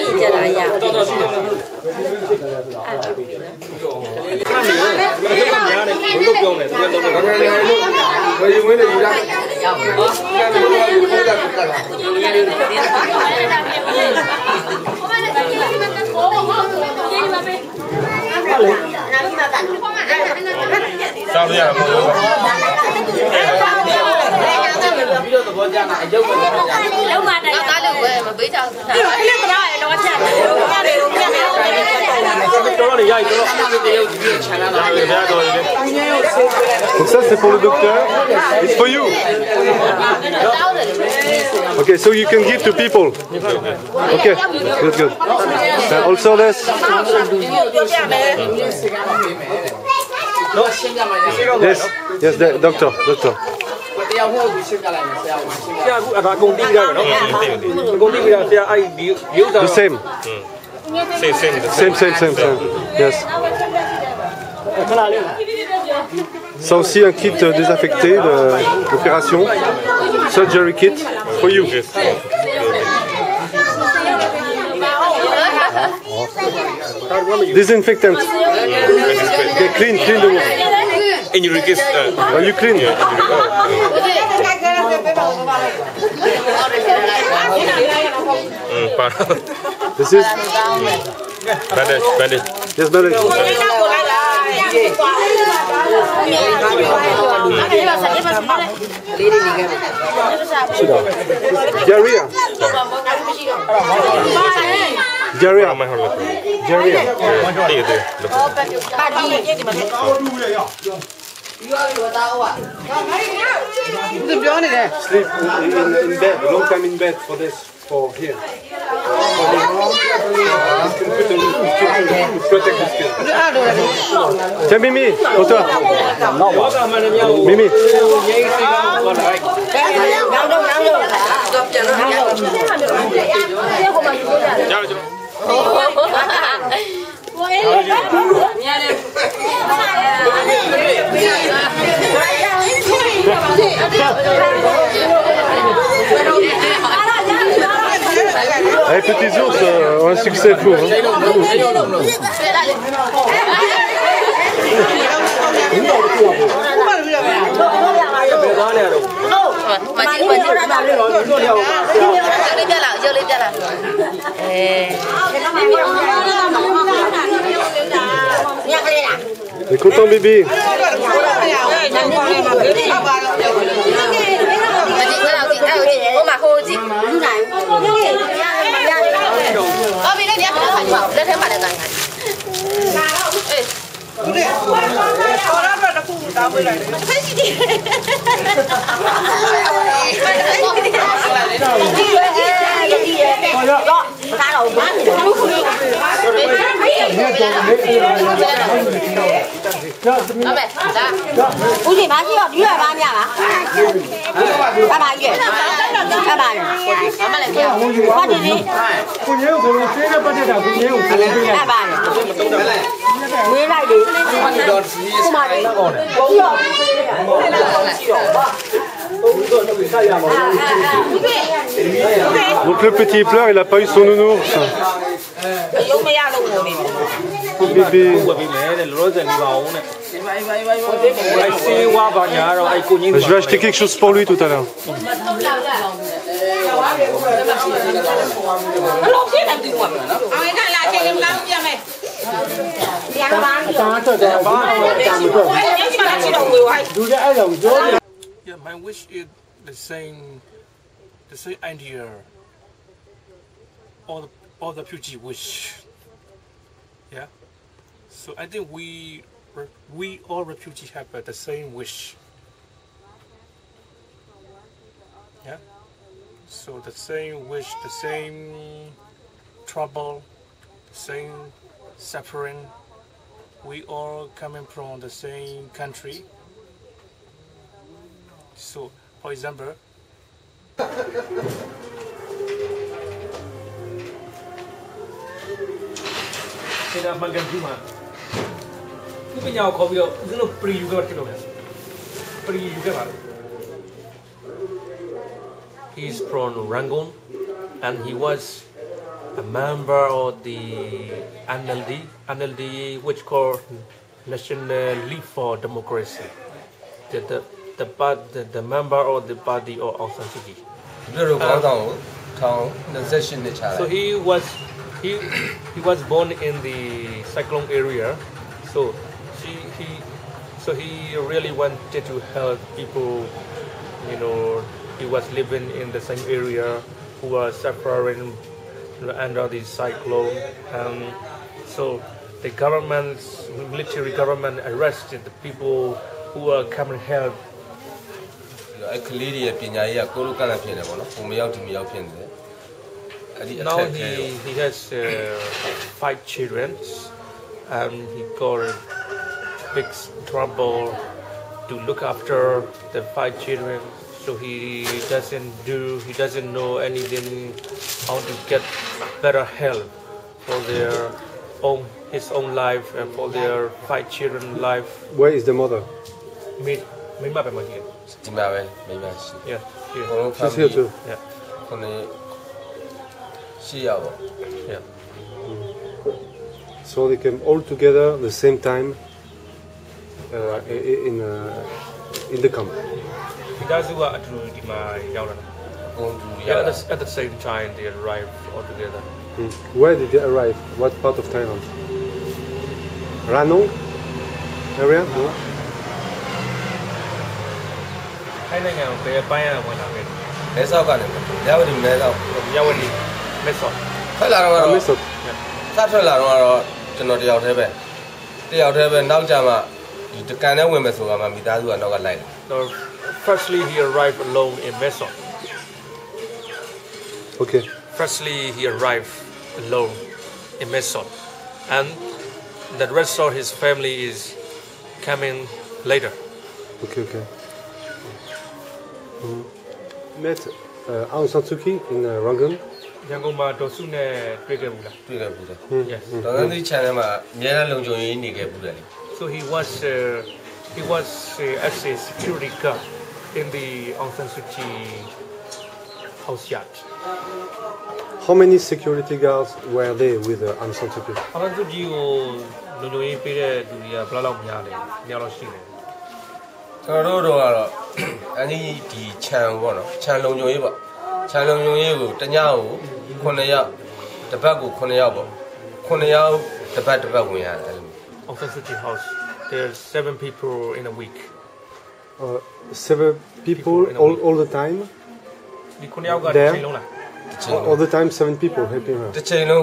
Sao đây là Donc ça c'est pour le docteur. It's for you. Okay, so you can give to people. Okay, good, good. Also this. Yes, yes, doctor. The same. Same. Yes. Ça aussi un kit désaffecté d'opération. Surgery kit for you. Disinfectant. Okay, clean the room. And you request you clean. This is bandage. Yes, bandage. Diarrhea. Sleep in bed, a long time in bed for this, for here. Protect the skin. Tiens Mimi, pour toi. Mimi. Les petits ours ont un succès fou. T'es content bébé? Donc le petit il pleure, il n'a pas eu son nounours. Bébé. Je vais acheter quelque chose pour lui tout à l'heure. Yeah, my wish is the same idea all the Puji wish. Yeah. So I think we all refugees have the same wish. Yeah. So the same wish, the same trouble, the same suffering. We all coming from the same country. So, for example, he's from Rangoon, and he was a member of the NLD, which called National League for Democracy. The member of the party of Aung San Suu Kyi. So he was born in the cyclone area. So he really wanted to help people. You know, he was living in the same area who were suffering under the cyclone. So the military government arrested the people who were coming to help. Now he has 5 children, and he got big trouble to look after the 5 children. So he doesn't know anything how to get better help for his own life and for their 5 children's life. Where is the mother? Yeah, she's here too. Yeah. Yeah. So they came all together at the same time in the camp. Yeah, at the same time they arrived all together. Where did they arrive? What part of Thailand? Ranong area? No? Firstly, he arrived alone in Meson. Okay. Firstly, he arrived alone in Meson, and the rest of his family is coming later. Okay. Met Aung San Suu Kyi in Rangoon. So he was as a security guard in the Aung San Suu Kyi house yard. How many security guards were there with Aung San Suu Kyi? Aung San Suu Kyi Aung San Suu Kyi house, there's 7 people in a week. 7 people all the time? There? All the time 7 people helping her?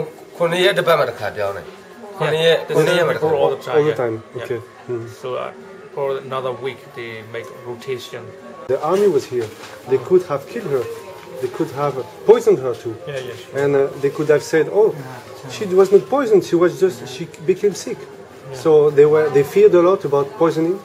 All the time. Okay. So for another week they make rotation. The army was here. They could have killed her. They could have poisoned her too. Yeah, sure. And they could have said, "Oh, she was not poisoned. She became sick." Yeah. So they feared a lot about poisoning.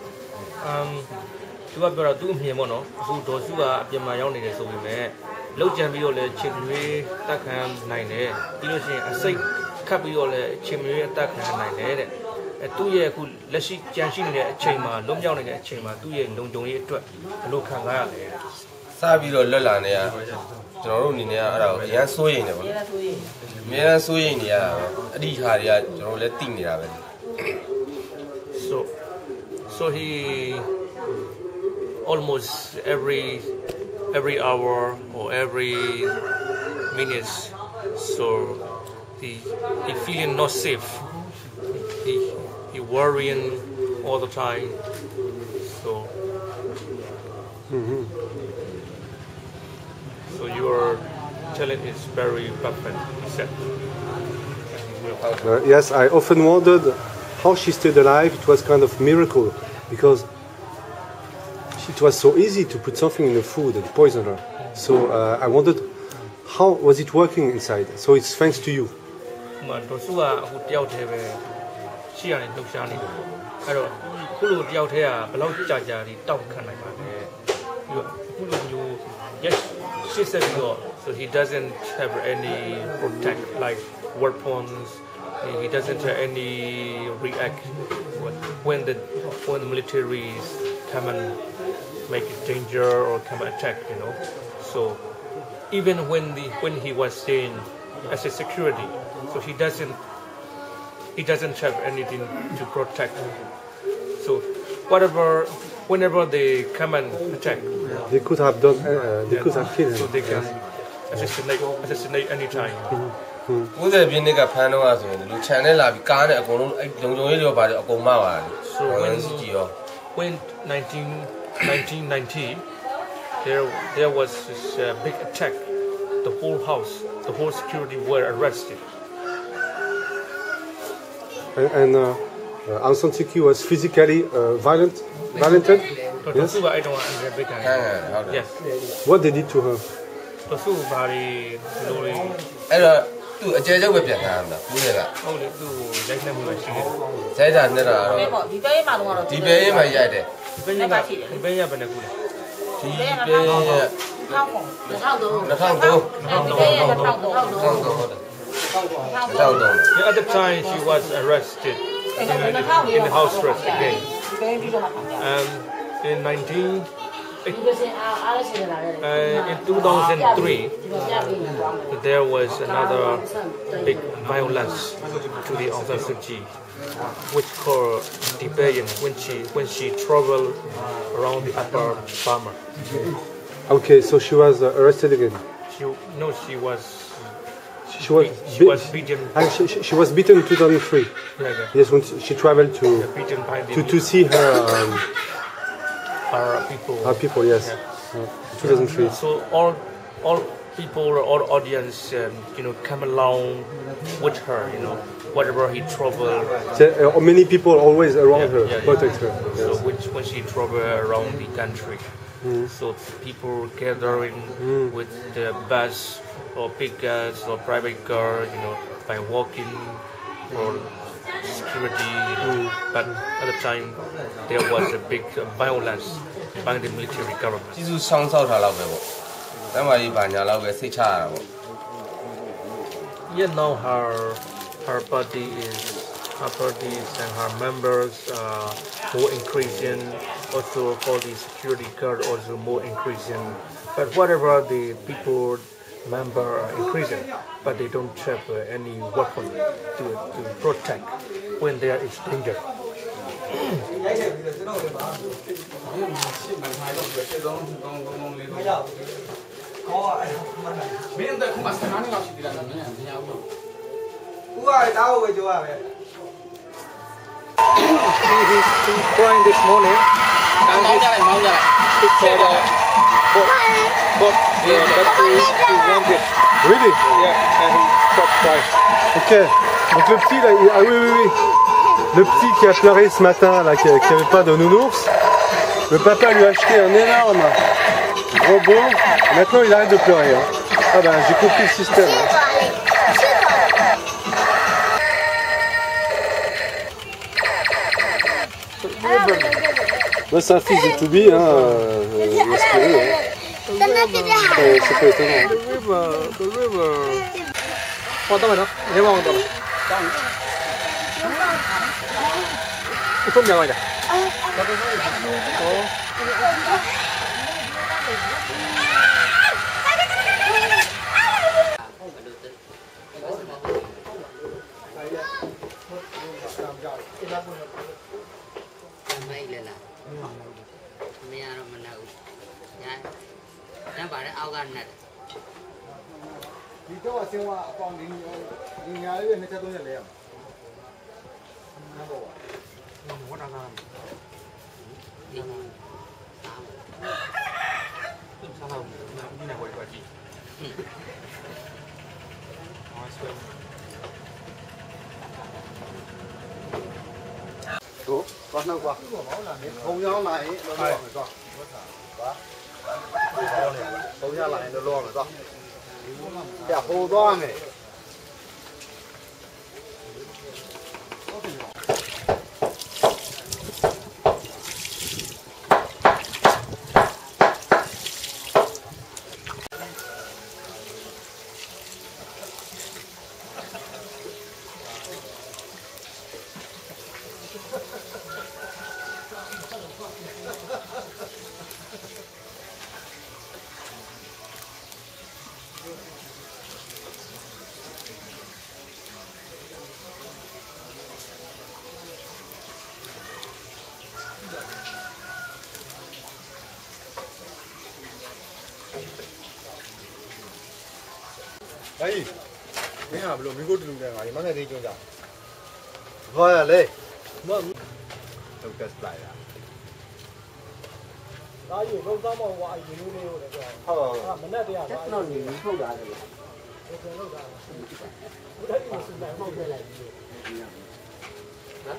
So he almost every hour or every minute, so he feeling not safe. He worrying all the time. So so Thailand is very perfect, he said. Yes, I often wondered how she stayed alive. It was kind of miracle because it was so easy to put something in the food and poison her. So I wondered how was it working inside. So it's thanks to you. တော်စုကဟိုတယောက်တည်းပဲရှိရတယ်လှုပ်ရှားနေတယ်အဲ့တော့ခုလိုတယောက်တည်းကဘယ်လောက်ကြာကြာလေးတောက်ခံနိုင်ပါလဲပြီးတော့ခုလိုမျိုး yes she said so he doesn't have any protect like weapons he doesn't have any react when the militaries come and make danger or come attack, you know. So even when he was staying as a security, so he doesn't have anything to protect. So whenever they come and attack, they could have done they could have killed him. So they can assassinate anytime. 90ပြည့်နှစ်ကဖမ်းတော့ဆိုရင်လူခြံနဲ့လာပြီးကားနဲ့အကုန်လုံးအဲ့လုံခြုံရေးတွေပါတယ်အကုန်မပါတယ် So when 1990 there was this big attack, the whole house, the whole security were arrested. And Aung San Suu Kyi was physically violented. Yes. Yes. What they did to her? အဲ့တော့သူအကျဲကျုပ်ပဲပြန်ထားတာဘူးလေကဟုတ်လေသူရိုက်နှက်မှုရှိတယ်ရိုက်တာနဲ့တာတော့ဒီပဲမှာတော့ဒီပဲမှာရိုက်တယ်ဒီပဲရဘယ်နှခုလဲဒီပဲ At the time she was arrested in the house arrest again. In 2003, there was another big violence to the Aung San Suu Kyi, which called rebellion when she traveled around the Upper Burma. Okay, so she was arrested again. She was beaten. She was beaten in 2003. Yes, when she traveled to see her. Our people, yes. 2003. So all people, all audience, come along with her, whatever he traveled. So, many people always around her, protect her. Yes. So when she traveled around the country, so people gathering with the bus or big cars or private car, by walking or security, but at the time there was a big violence by the military government. Now her body and her members are more increasing, also for the security guard also more increasing, but whatever the people member are increasing, but they don't have any weapon to protect when there is danger. He's crying this morning, and he's for the he wanted. Really? Yeah, and he stopped crying. Ok. Donc le petit là, ah oui. Le petit qui a pleuré ce matin, là, qui n'avait pas de nounours, le papa lui a acheté un énorme robot. Maintenant il arrête de pleurer. Hein. Ah ben j'ai compris le système. Hein. Là, c'est un fils de Toubi, hein, inspiré, hein. C'est pas étonnant. The river. Không tao mày đâu, thế mà tao. Không nhà mày à? Đi đâu mà xem qua phòng đi nhà đấy người ta tôi nhận lấy à? Ủa, con đâu qua? Không nhau lại nó lo rồi con. Không nhau lại nó lo rồi con. Đẹp hồ to này. Đây, cái nào luôn mình có được cái này mà này đi chưa? Rồi lên. Đâu cái lại à? Đó gì không có mà gọi gì luôn luôn đấy rồi. Mình đây à? Chắc nó nhìn không ra được. Không ra. Đấy là sự này không thể làm gì. Hả?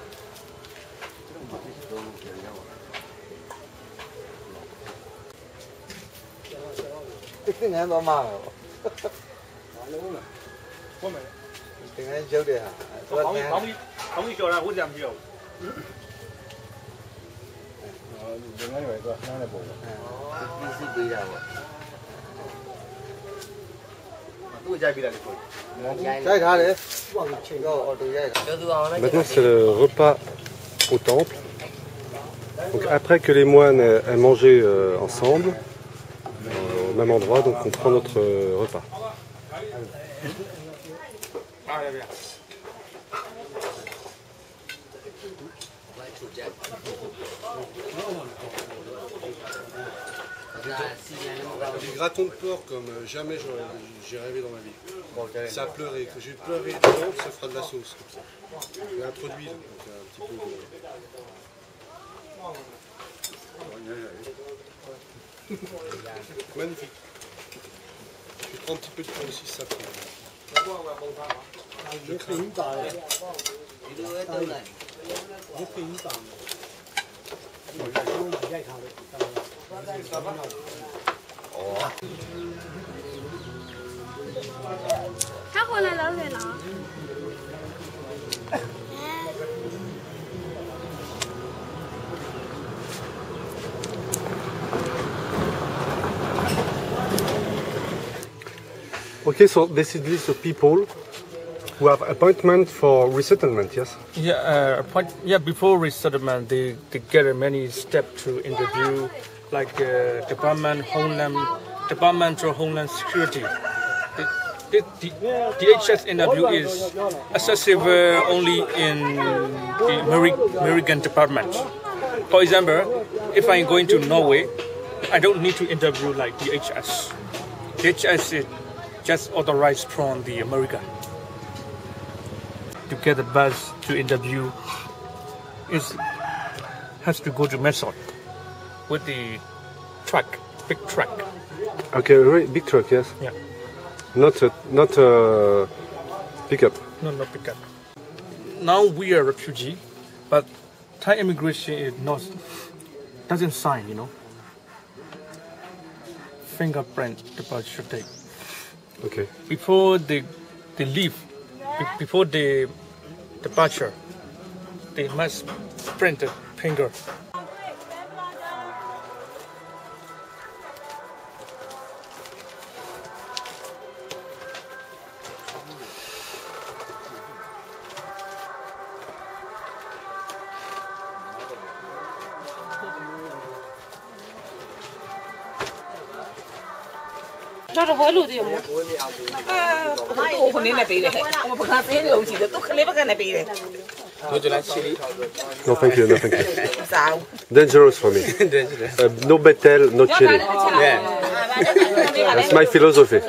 Cái này nó mà. Tiếng Anh chưa được hả? Không đi cho ra cũng làm nhiều. Tiếng Anh vậy cơ, nó là bộ. PCB đâu ạ? Tôi dạy bị là được. Dạy khá đấy. Maintenant, c'est le repas au temple. Donc, après que les moines aient mangé ensemble, au même endroit, donc on prend notre repas. Des gratons de porc comme jamais j'ai rêvé dans ma vie. Ça a pleuré. Que j'ai pleuré dedans, ça fera de la sauce. J'ai introduit donc un petit peu de... Magnifique. Je prends un petit peu de pain aussi, ça prend. Je crains. 他回来了没呢？ Okay, so this is list of people who have appointment for resettlement, yes? Yeah, before resettlement, they get many steps to interview, like Department of Homeland Security. The DHS interview is accessible only in the American department. For example, if I'm going to Norway, I don't need to interview like DHS. DHS is just authorized from the America. To get a bus to interview, has to go to Mesot with the truck, big truck. Okay, right, big truck, yes. Yeah. Not a pickup. No, not pickup. Now we are refugee, but Thai immigration is doesn't sign, you know. Fingerprint departure date. Okay. Before they leave, before the departure, they must print a finger. Cho với lụt gì mà? Tôi không nên là bị đấy. Ông bác sĩ thì ông chỉ được tôi không lấy bác cái này bị đấy. No, thank you, no, thank you. Sao? Dangerous for me. No betel, no chili. That's my philosophy.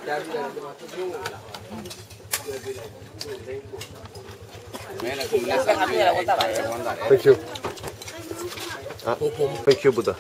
Thank you. Thank you, Buddha.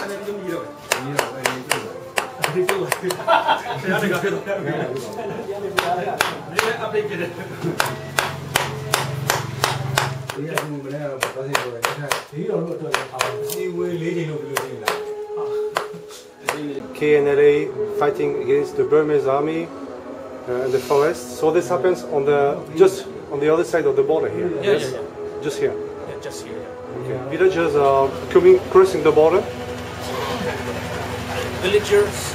KNLA fighting against the Burmese army in the forest. So this happens on just on the other side of the border here. Yes. Just here. Yeah, just here. Okay. Villagers are crossing the border. Villagers.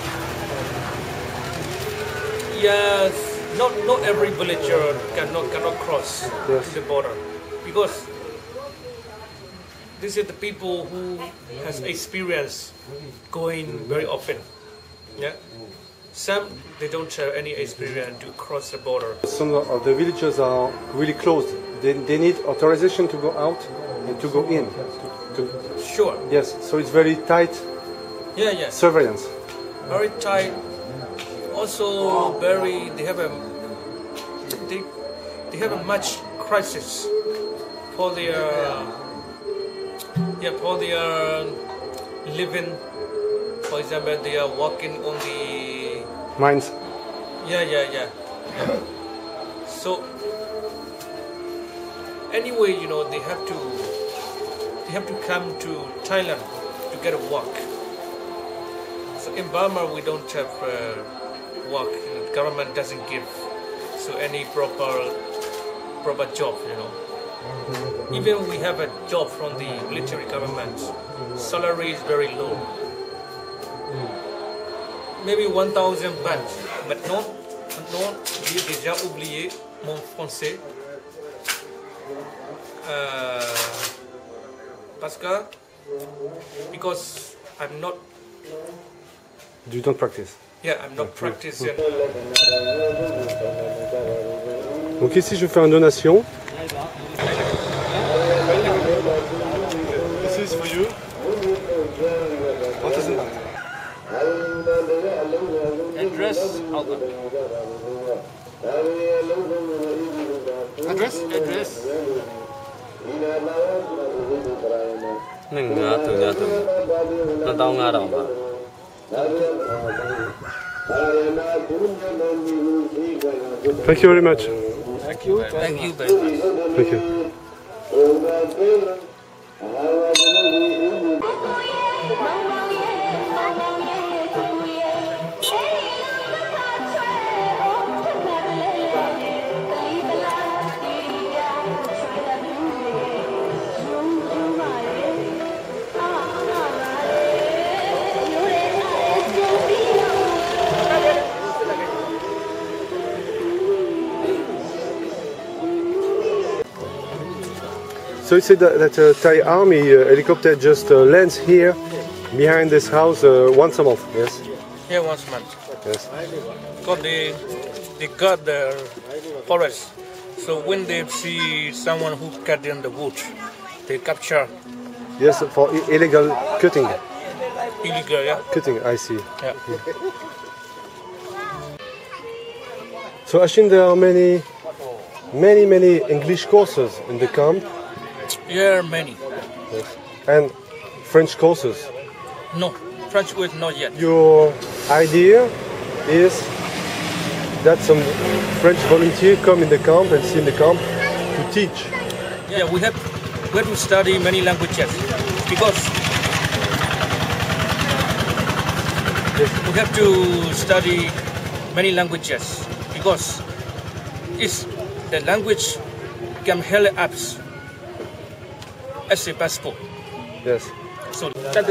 Yes. Not every villager cannot cross the border, because these are the people who has experience going very often. Yeah. Some they don't have any experience to cross the border. Some of the villages are really closed. They need authorization to go out and to go in. Sure. Yes. So it's very tight. Yeah. Surveillance. Very tight. Also very they have a much crisis for their living. For example, they are working on the mines. Yeah. So anyway, they have to come to Thailand to get a work. So in Burma we don't have work. The government doesn't give any proper job. Even we have a job from the military government, salary is very low. Maybe 1,000 baht, but non, j'ai déjà oublié mon français because I'm not. You don't practice. Yeah, I'm not practicing. Donc ici je fais une donation. This is for you. What is it? Address. Address. Thank you very much. Thank you very much. Thank you. So you said that Thai army helicopter just lands here behind this house once a month, yes? Yeah, once a month. Yes. Because they cut the forest. So when they see someone who cut in the wood, they capture. Yes, for illegal cutting. Illegal, yeah. Cutting, I see. Yeah. So I think there are many English courses in the camp. Yeah, many. Yes. And French courses. No, French was not yet. Your idea is that some French volunteers come in the camp and see in the camp to teach. Yeah, we have to study many languages because we have to study many languages because it's the language can help us as a passport. Yes. So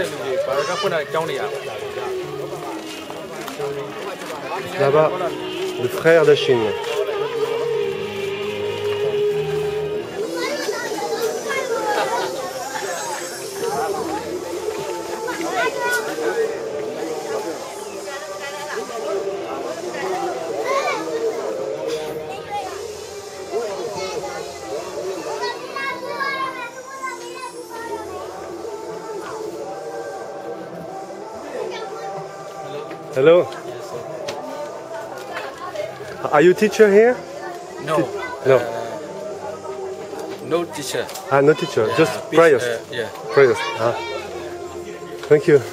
là-bas, le frère d'Achille. Hello. Are you teacher here? No. No. No teacher. No teacher. Just prayers. Yeah. Prayers. Thank you.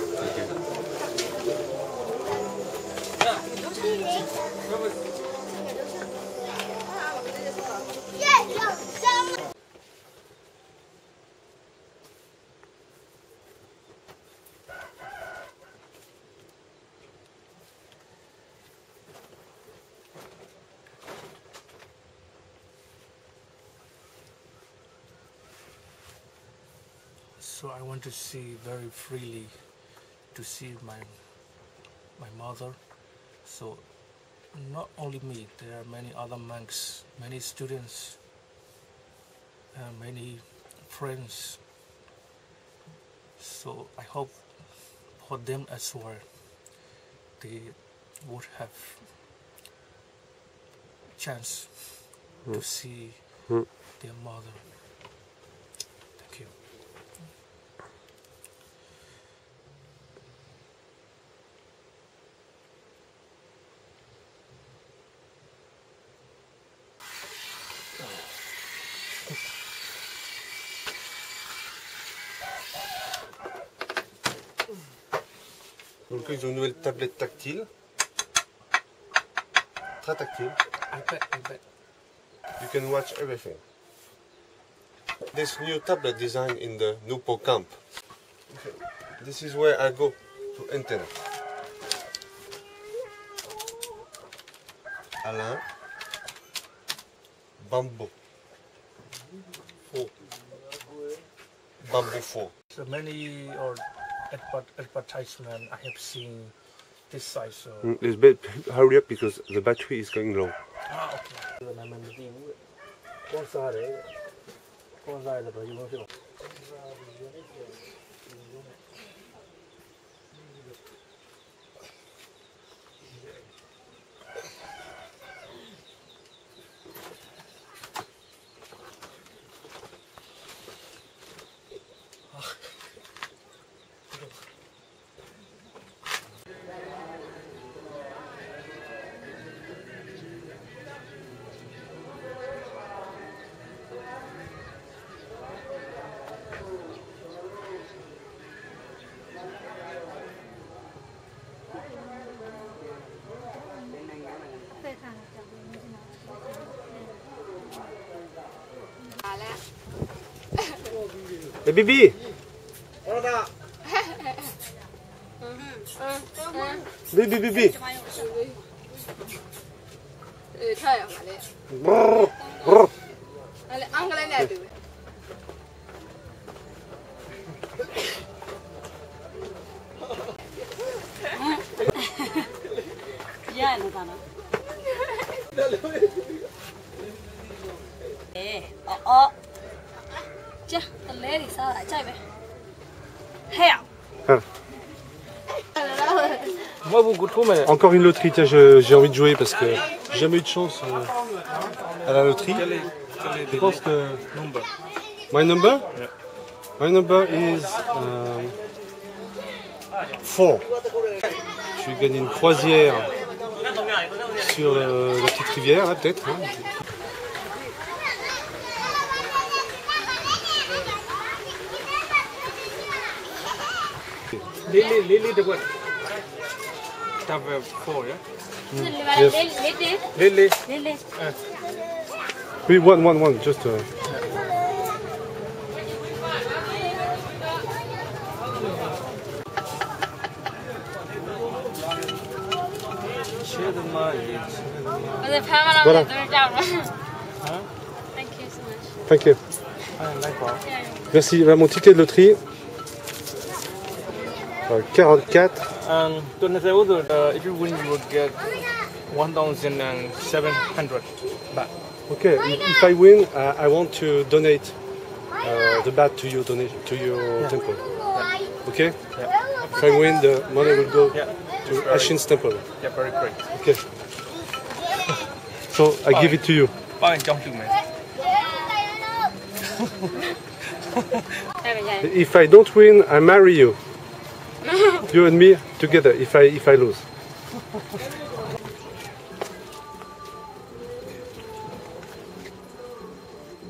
So I want to see very freely to see my mother. So not only me, there are many other monks, many students, many friends. So I hope for them as well, they would have chance to see their mother. Thank you. Donc ils ont une nouvelle tablette tactile. Très tactile. I bet. You can watch everything. This new tablet designed in the Nupo camp. This is where I go to internet. Alain Bamboo 4. Bamboo 4. So many advertisement I have seen this size. So. Hurry up because the battery is going low. Ah, okay. Hey, Bibi! Bibi! Encore une loterie, tiens, j'ai envie de jouer parce que j'ai jamais eu de chance à la loterie. Je pense que... My number? Yeah. My number is 4. Je vais gagner une croisière sur la petite rivière, hein, peut-être. Hein. Lily the what? Tab 4, yeah? Yes. Lily. Oui, one, just... Voilà. Thank you. Merci. Mon ticket de loterie. 44. And if you win, you would get 1,700 baht. Okay. If I win, I want to donate the baht to your temple. Yeah. Okay. Yeah. If I win, the money will go to Ashin's temple. Yeah, very great. Okay. So I give it to you. If I don't win, I marry you. You and me together. If I lose.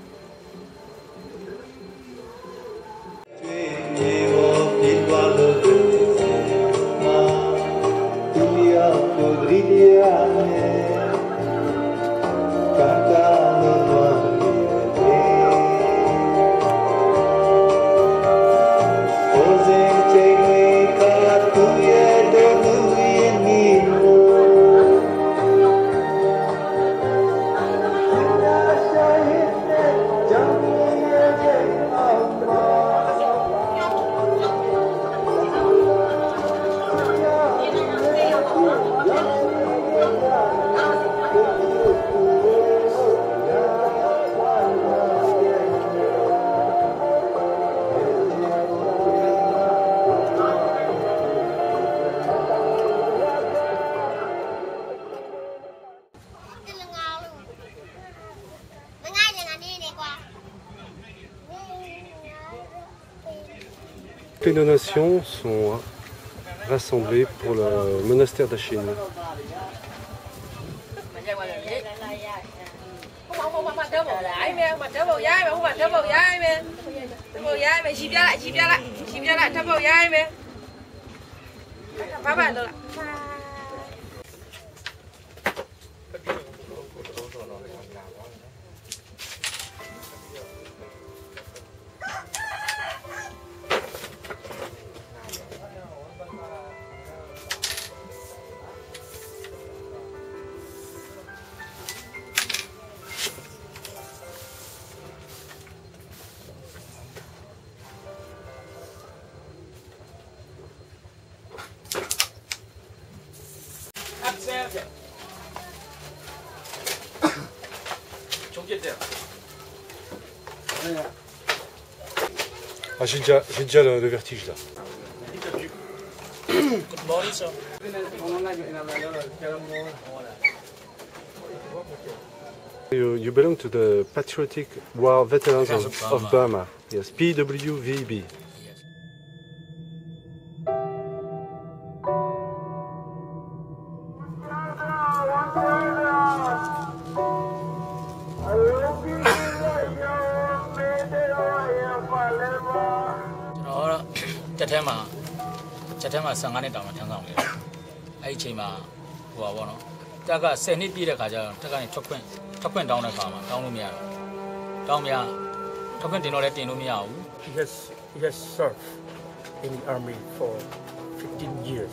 Đi vào Les donations sont rassemblées pour le monastère d'Achine. Ah, j'ai déjà le vertige là. Good morning, sir. You belong to the Patriotic War Veterans of Burma. Yes, PWVB. ချက်ထဲမှာ15နှစ်တောင်မှထမ်းဆောင်နေတယ်။အဲ့ဒီအချိန်မှာဟိုပါဘောနော်။တက်က10နှစ်ပြည့်တဲ့ခါကျတော့တက်ကနေထွက်ခွင့်တောင်းတဲ့ခါမှာတောင်းလို့မရတော့။တောင်းမရထွက်ခွင့်တင်တော့လည်းတင်လို့မရဘူး။ He has served in the army for 15 years.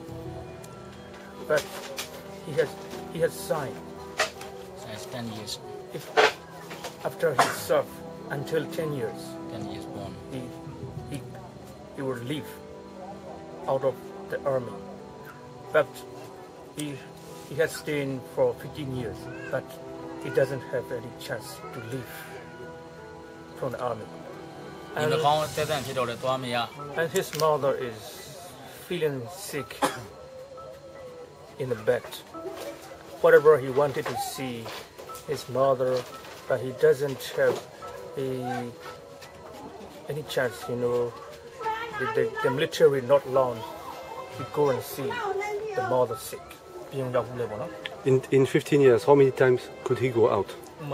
But he has signed. Since 10 years. If after he served until 10 years. 10 years born. He will leave out of the army, but he has stayed for 15 years, but he doesn't have any chance to leave from the army. And his mother is feeling sick in the bed. Whatever he wanted to see his mother, but he doesn't have any chance, you know. The military not long to go and see the mother sick. In 15 years, how many times could he go out?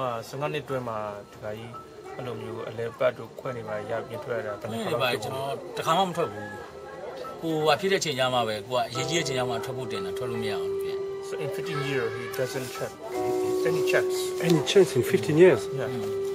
So in 15 years, he doesn't have any chance. Any chance in 15 years? Yeah.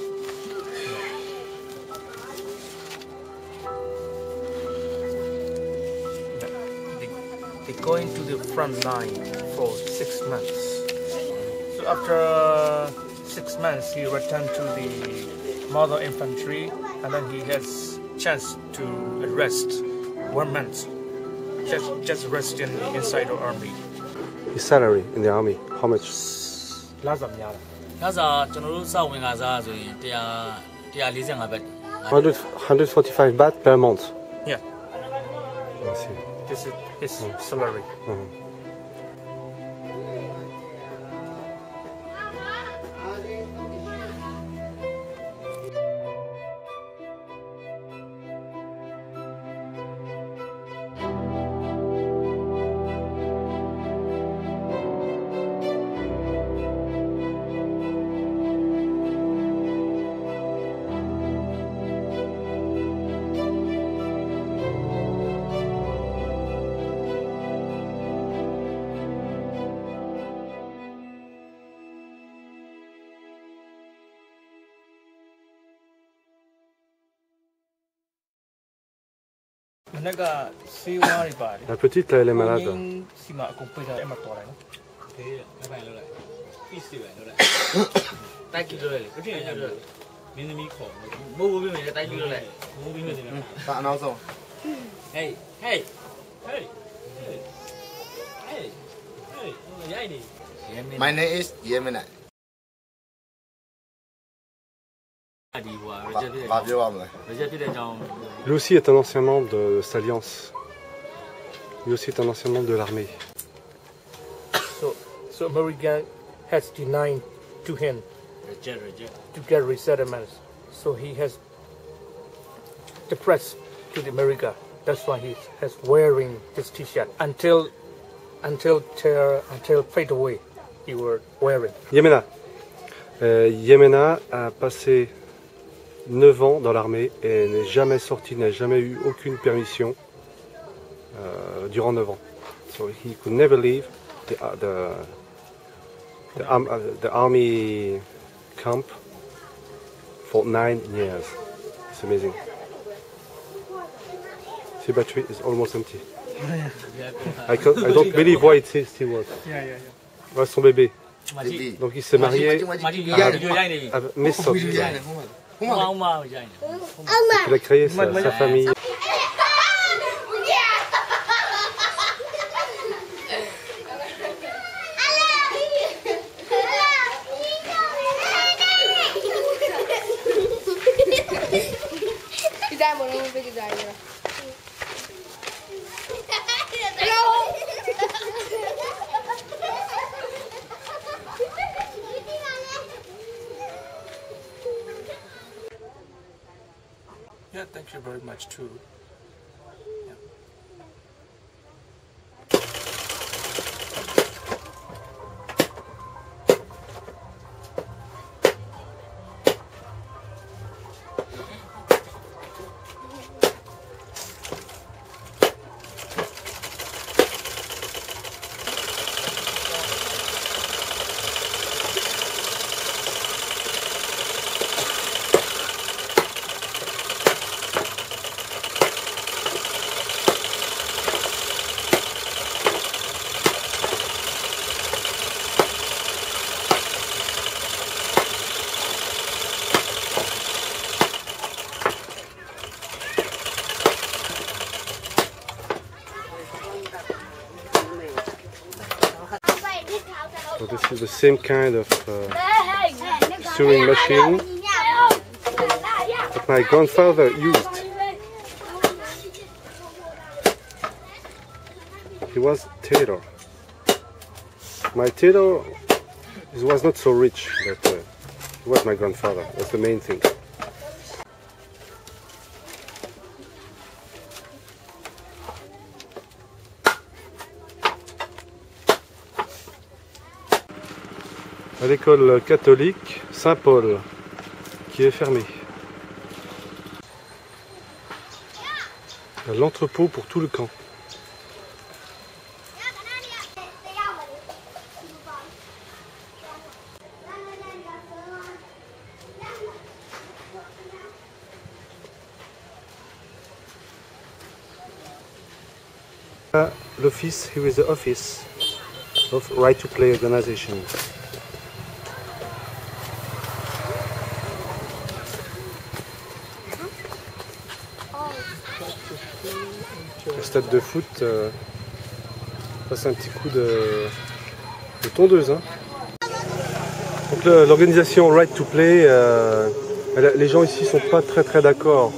Going to the front line for 6 months. So after 6 months, he returned to the Mother Infantry, and then he has chance to rest 1 month. Just rest inside the army. His salary in the army, how much? Laza, ကျွန်တော်တို့စောက်ဝင်ကစားဆိုရင်145 baht. 145 baht per month. Yeah. I see. This is his salary. La petite, là, elle est malade. My name is Yemina. Lui aussi est un ancien membre de cette alliance. Lui aussi est un ancien membre de l'armée. So American has denied to him to get resettlements. So he has depressed to America. That's why he has wearing this T-shirt until fade away. He was wearing. Yemena. Yemena a passé 9 ans dans l'armée et n'est jamais sorti, n'a jamais eu aucune permission durant 9 ans. So he could never leave the army camp for 9 years. It's amazing. The battery is almost empty. I don't believe why it still works. Voilà son bébé. Donc il s'est marié à Mesop. Il a créé sa famille. Yeah, thank you very much too. So this is the same kind of sewing machine that my grandfather used. He was tailor. My tailor was not so rich, but he was my grandfather. That's the main thing. À l'école catholique Saint-Paul, qui est fermée. L'entrepôt pour tout le camp. L'office, here is the office of Right to Play organization. Le stade de foot passe un petit coup de tondeuse. Hein. Donc l'organisation Right to Play, les gens ici sont pas très d'accord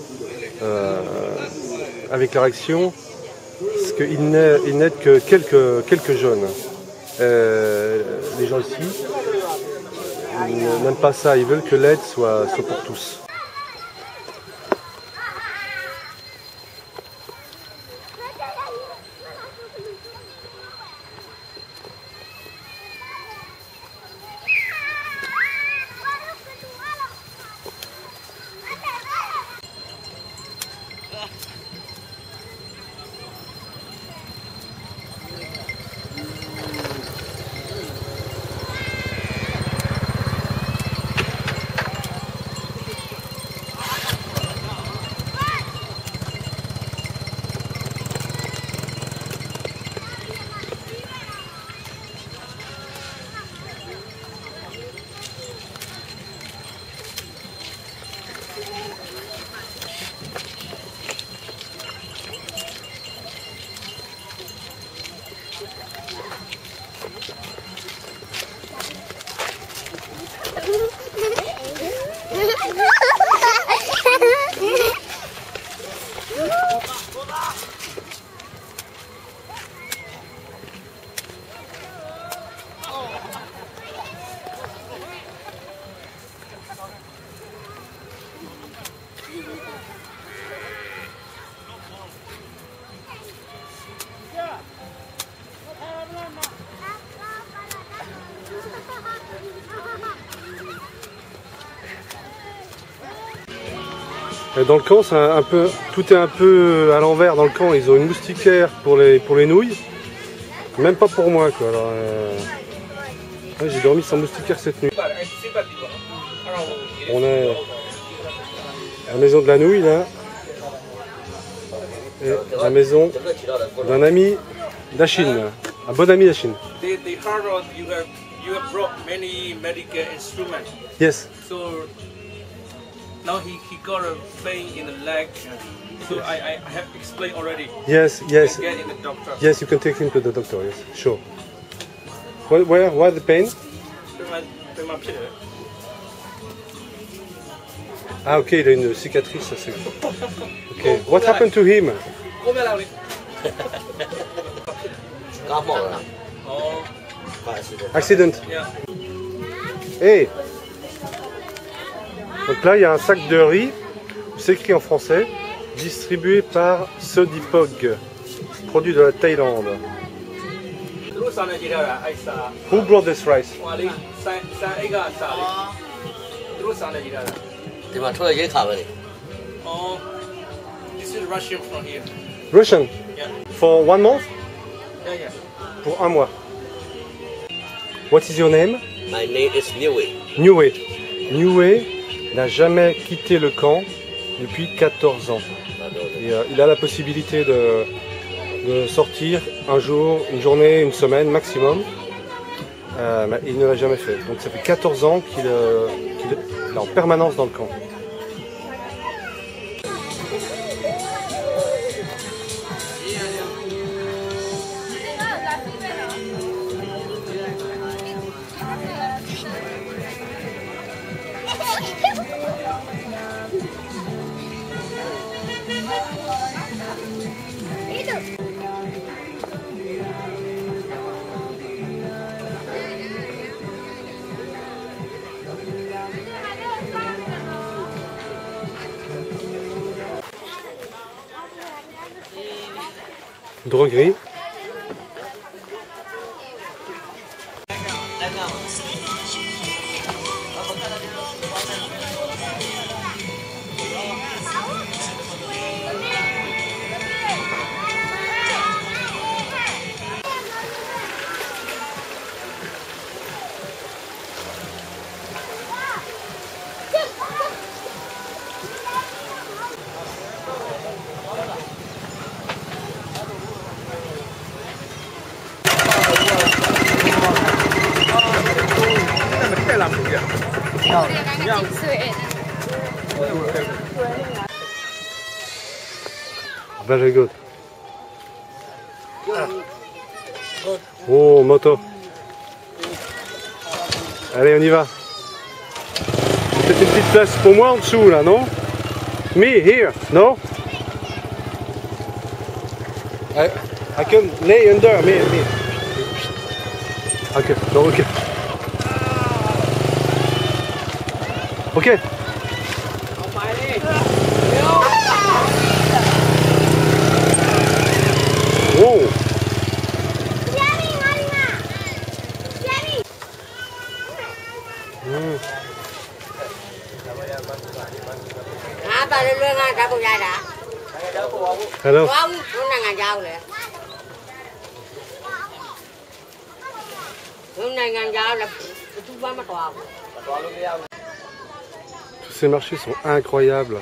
avec leur action, parce qu'ils n'aident que quelques jeunes. Les gens ici n'aiment pas ça, ils veulent que l'aide soit pour tous. Et dans le camp, c'est un peu, tout est un peu à l'envers dans le camp. Ils ont une moustiquaire pour les nouilles. Même pas pour moi, quoi. Alors, ouais, j'ai dormi sans moustiquaire cette nuit. On est à la maison de la nouille, là. Et la maison d'un ami d'Achine. Un bon ami d'Achine. The harbor, you have brought many medical instruments. Yes. So now he got a pain in the leg. So I have explained already. Yes. Get in the doctor. Yes, you can take him to the doctor. Yes, sure. Why the pain? Ah, ok, il a une cicatrice, ça c'est. Ok. What happened to him? Accident. Hey. Donc là, il y a un sac de riz, c'est écrit en français, distribué par Sodipog, produit de la Thaïlande. Who brought this rice? Oh, this is Russian from here. Russian? Yeah. For 1 month? Yeah. Pour 1 mois. What is your name? My name is Niue. Niue. Niue n'a jamais quitté le camp depuis 14 ans. Et, il a la possibilité de sortir un jour, une journée, une semaine maximum. Mais il ne l'a jamais fait. Donc ça fait 14 ans qu'il est en permanence dans le camp. Droguerie. Very good. Oh, moto. Allez, on y va. C'est une petite place pour moi en dessous, là, non? Me, here, no? I can lay under, me. Okay, no, okay. Okay. Wow. Hello. Tous ces marchés sont incroyables.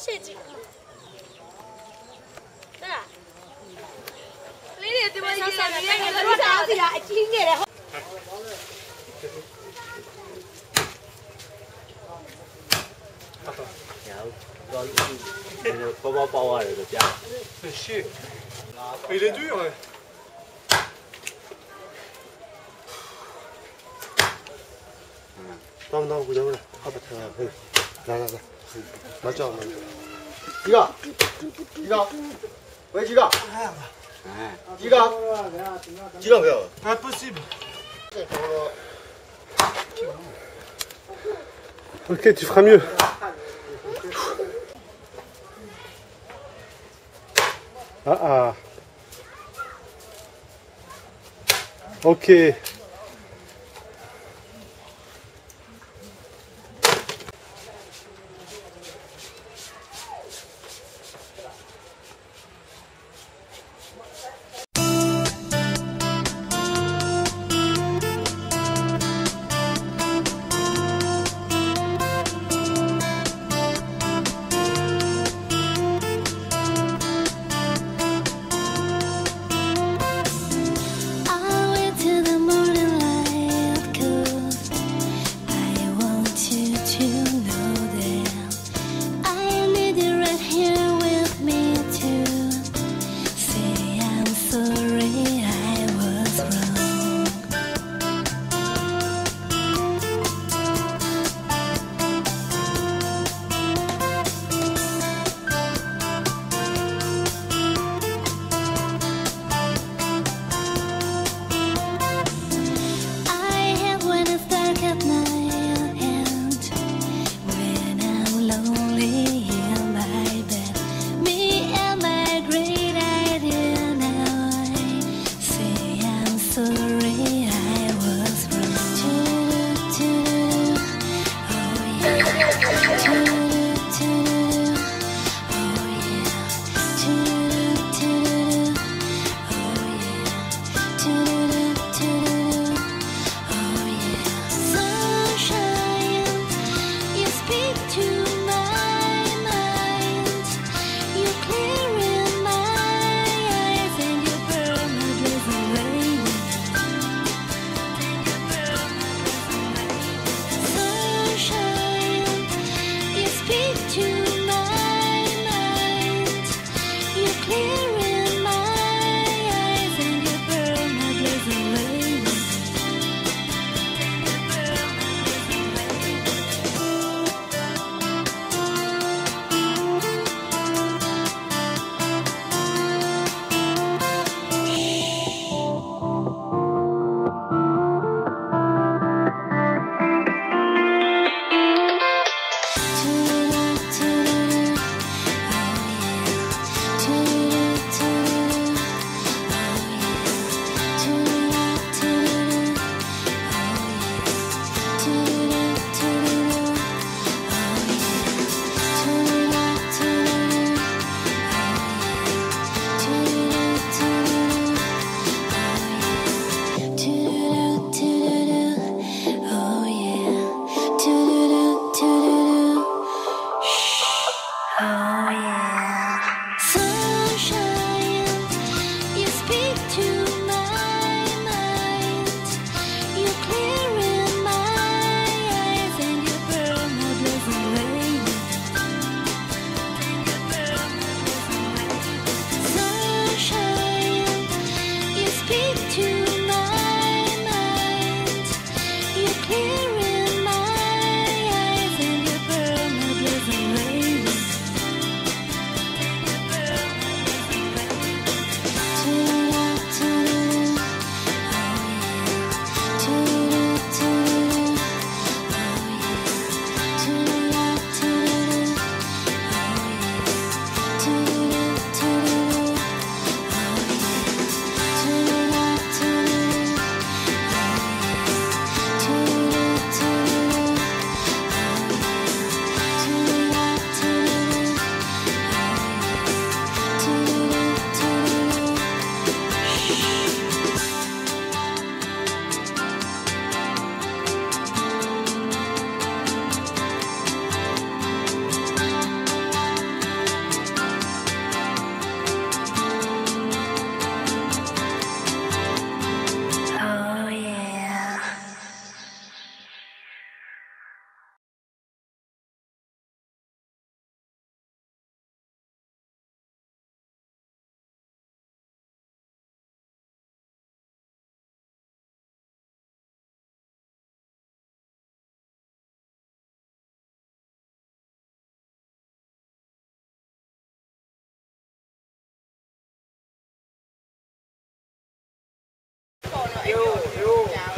谢几个嘛。对啊。你哋點解要上嚟嘅？我打字啊，天嘅嚟。 包包包啊，你家。C'est chier. Mais il est dur, ouais. Non, vous avez là. Ah, bah, là. 맞죠? 지가. 왜 지가? 지가 왜요? Impossible. Ok, tu feras mieux. Ah. Ok. I went to the moon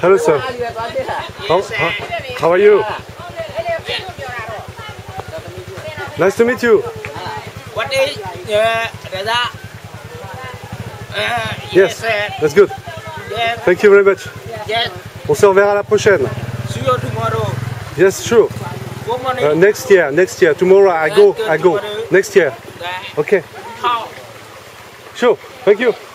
Hello, sir. How are you? Nice to meet you. What is Reza? Yes, that's good. Yes. Thank you very much. Yes. On se reverra la prochaine. See you tomorrow. Yes, sure. Good morning. Next year. Tomorrow I go. Next year. Okay. How? Sure. Thank you.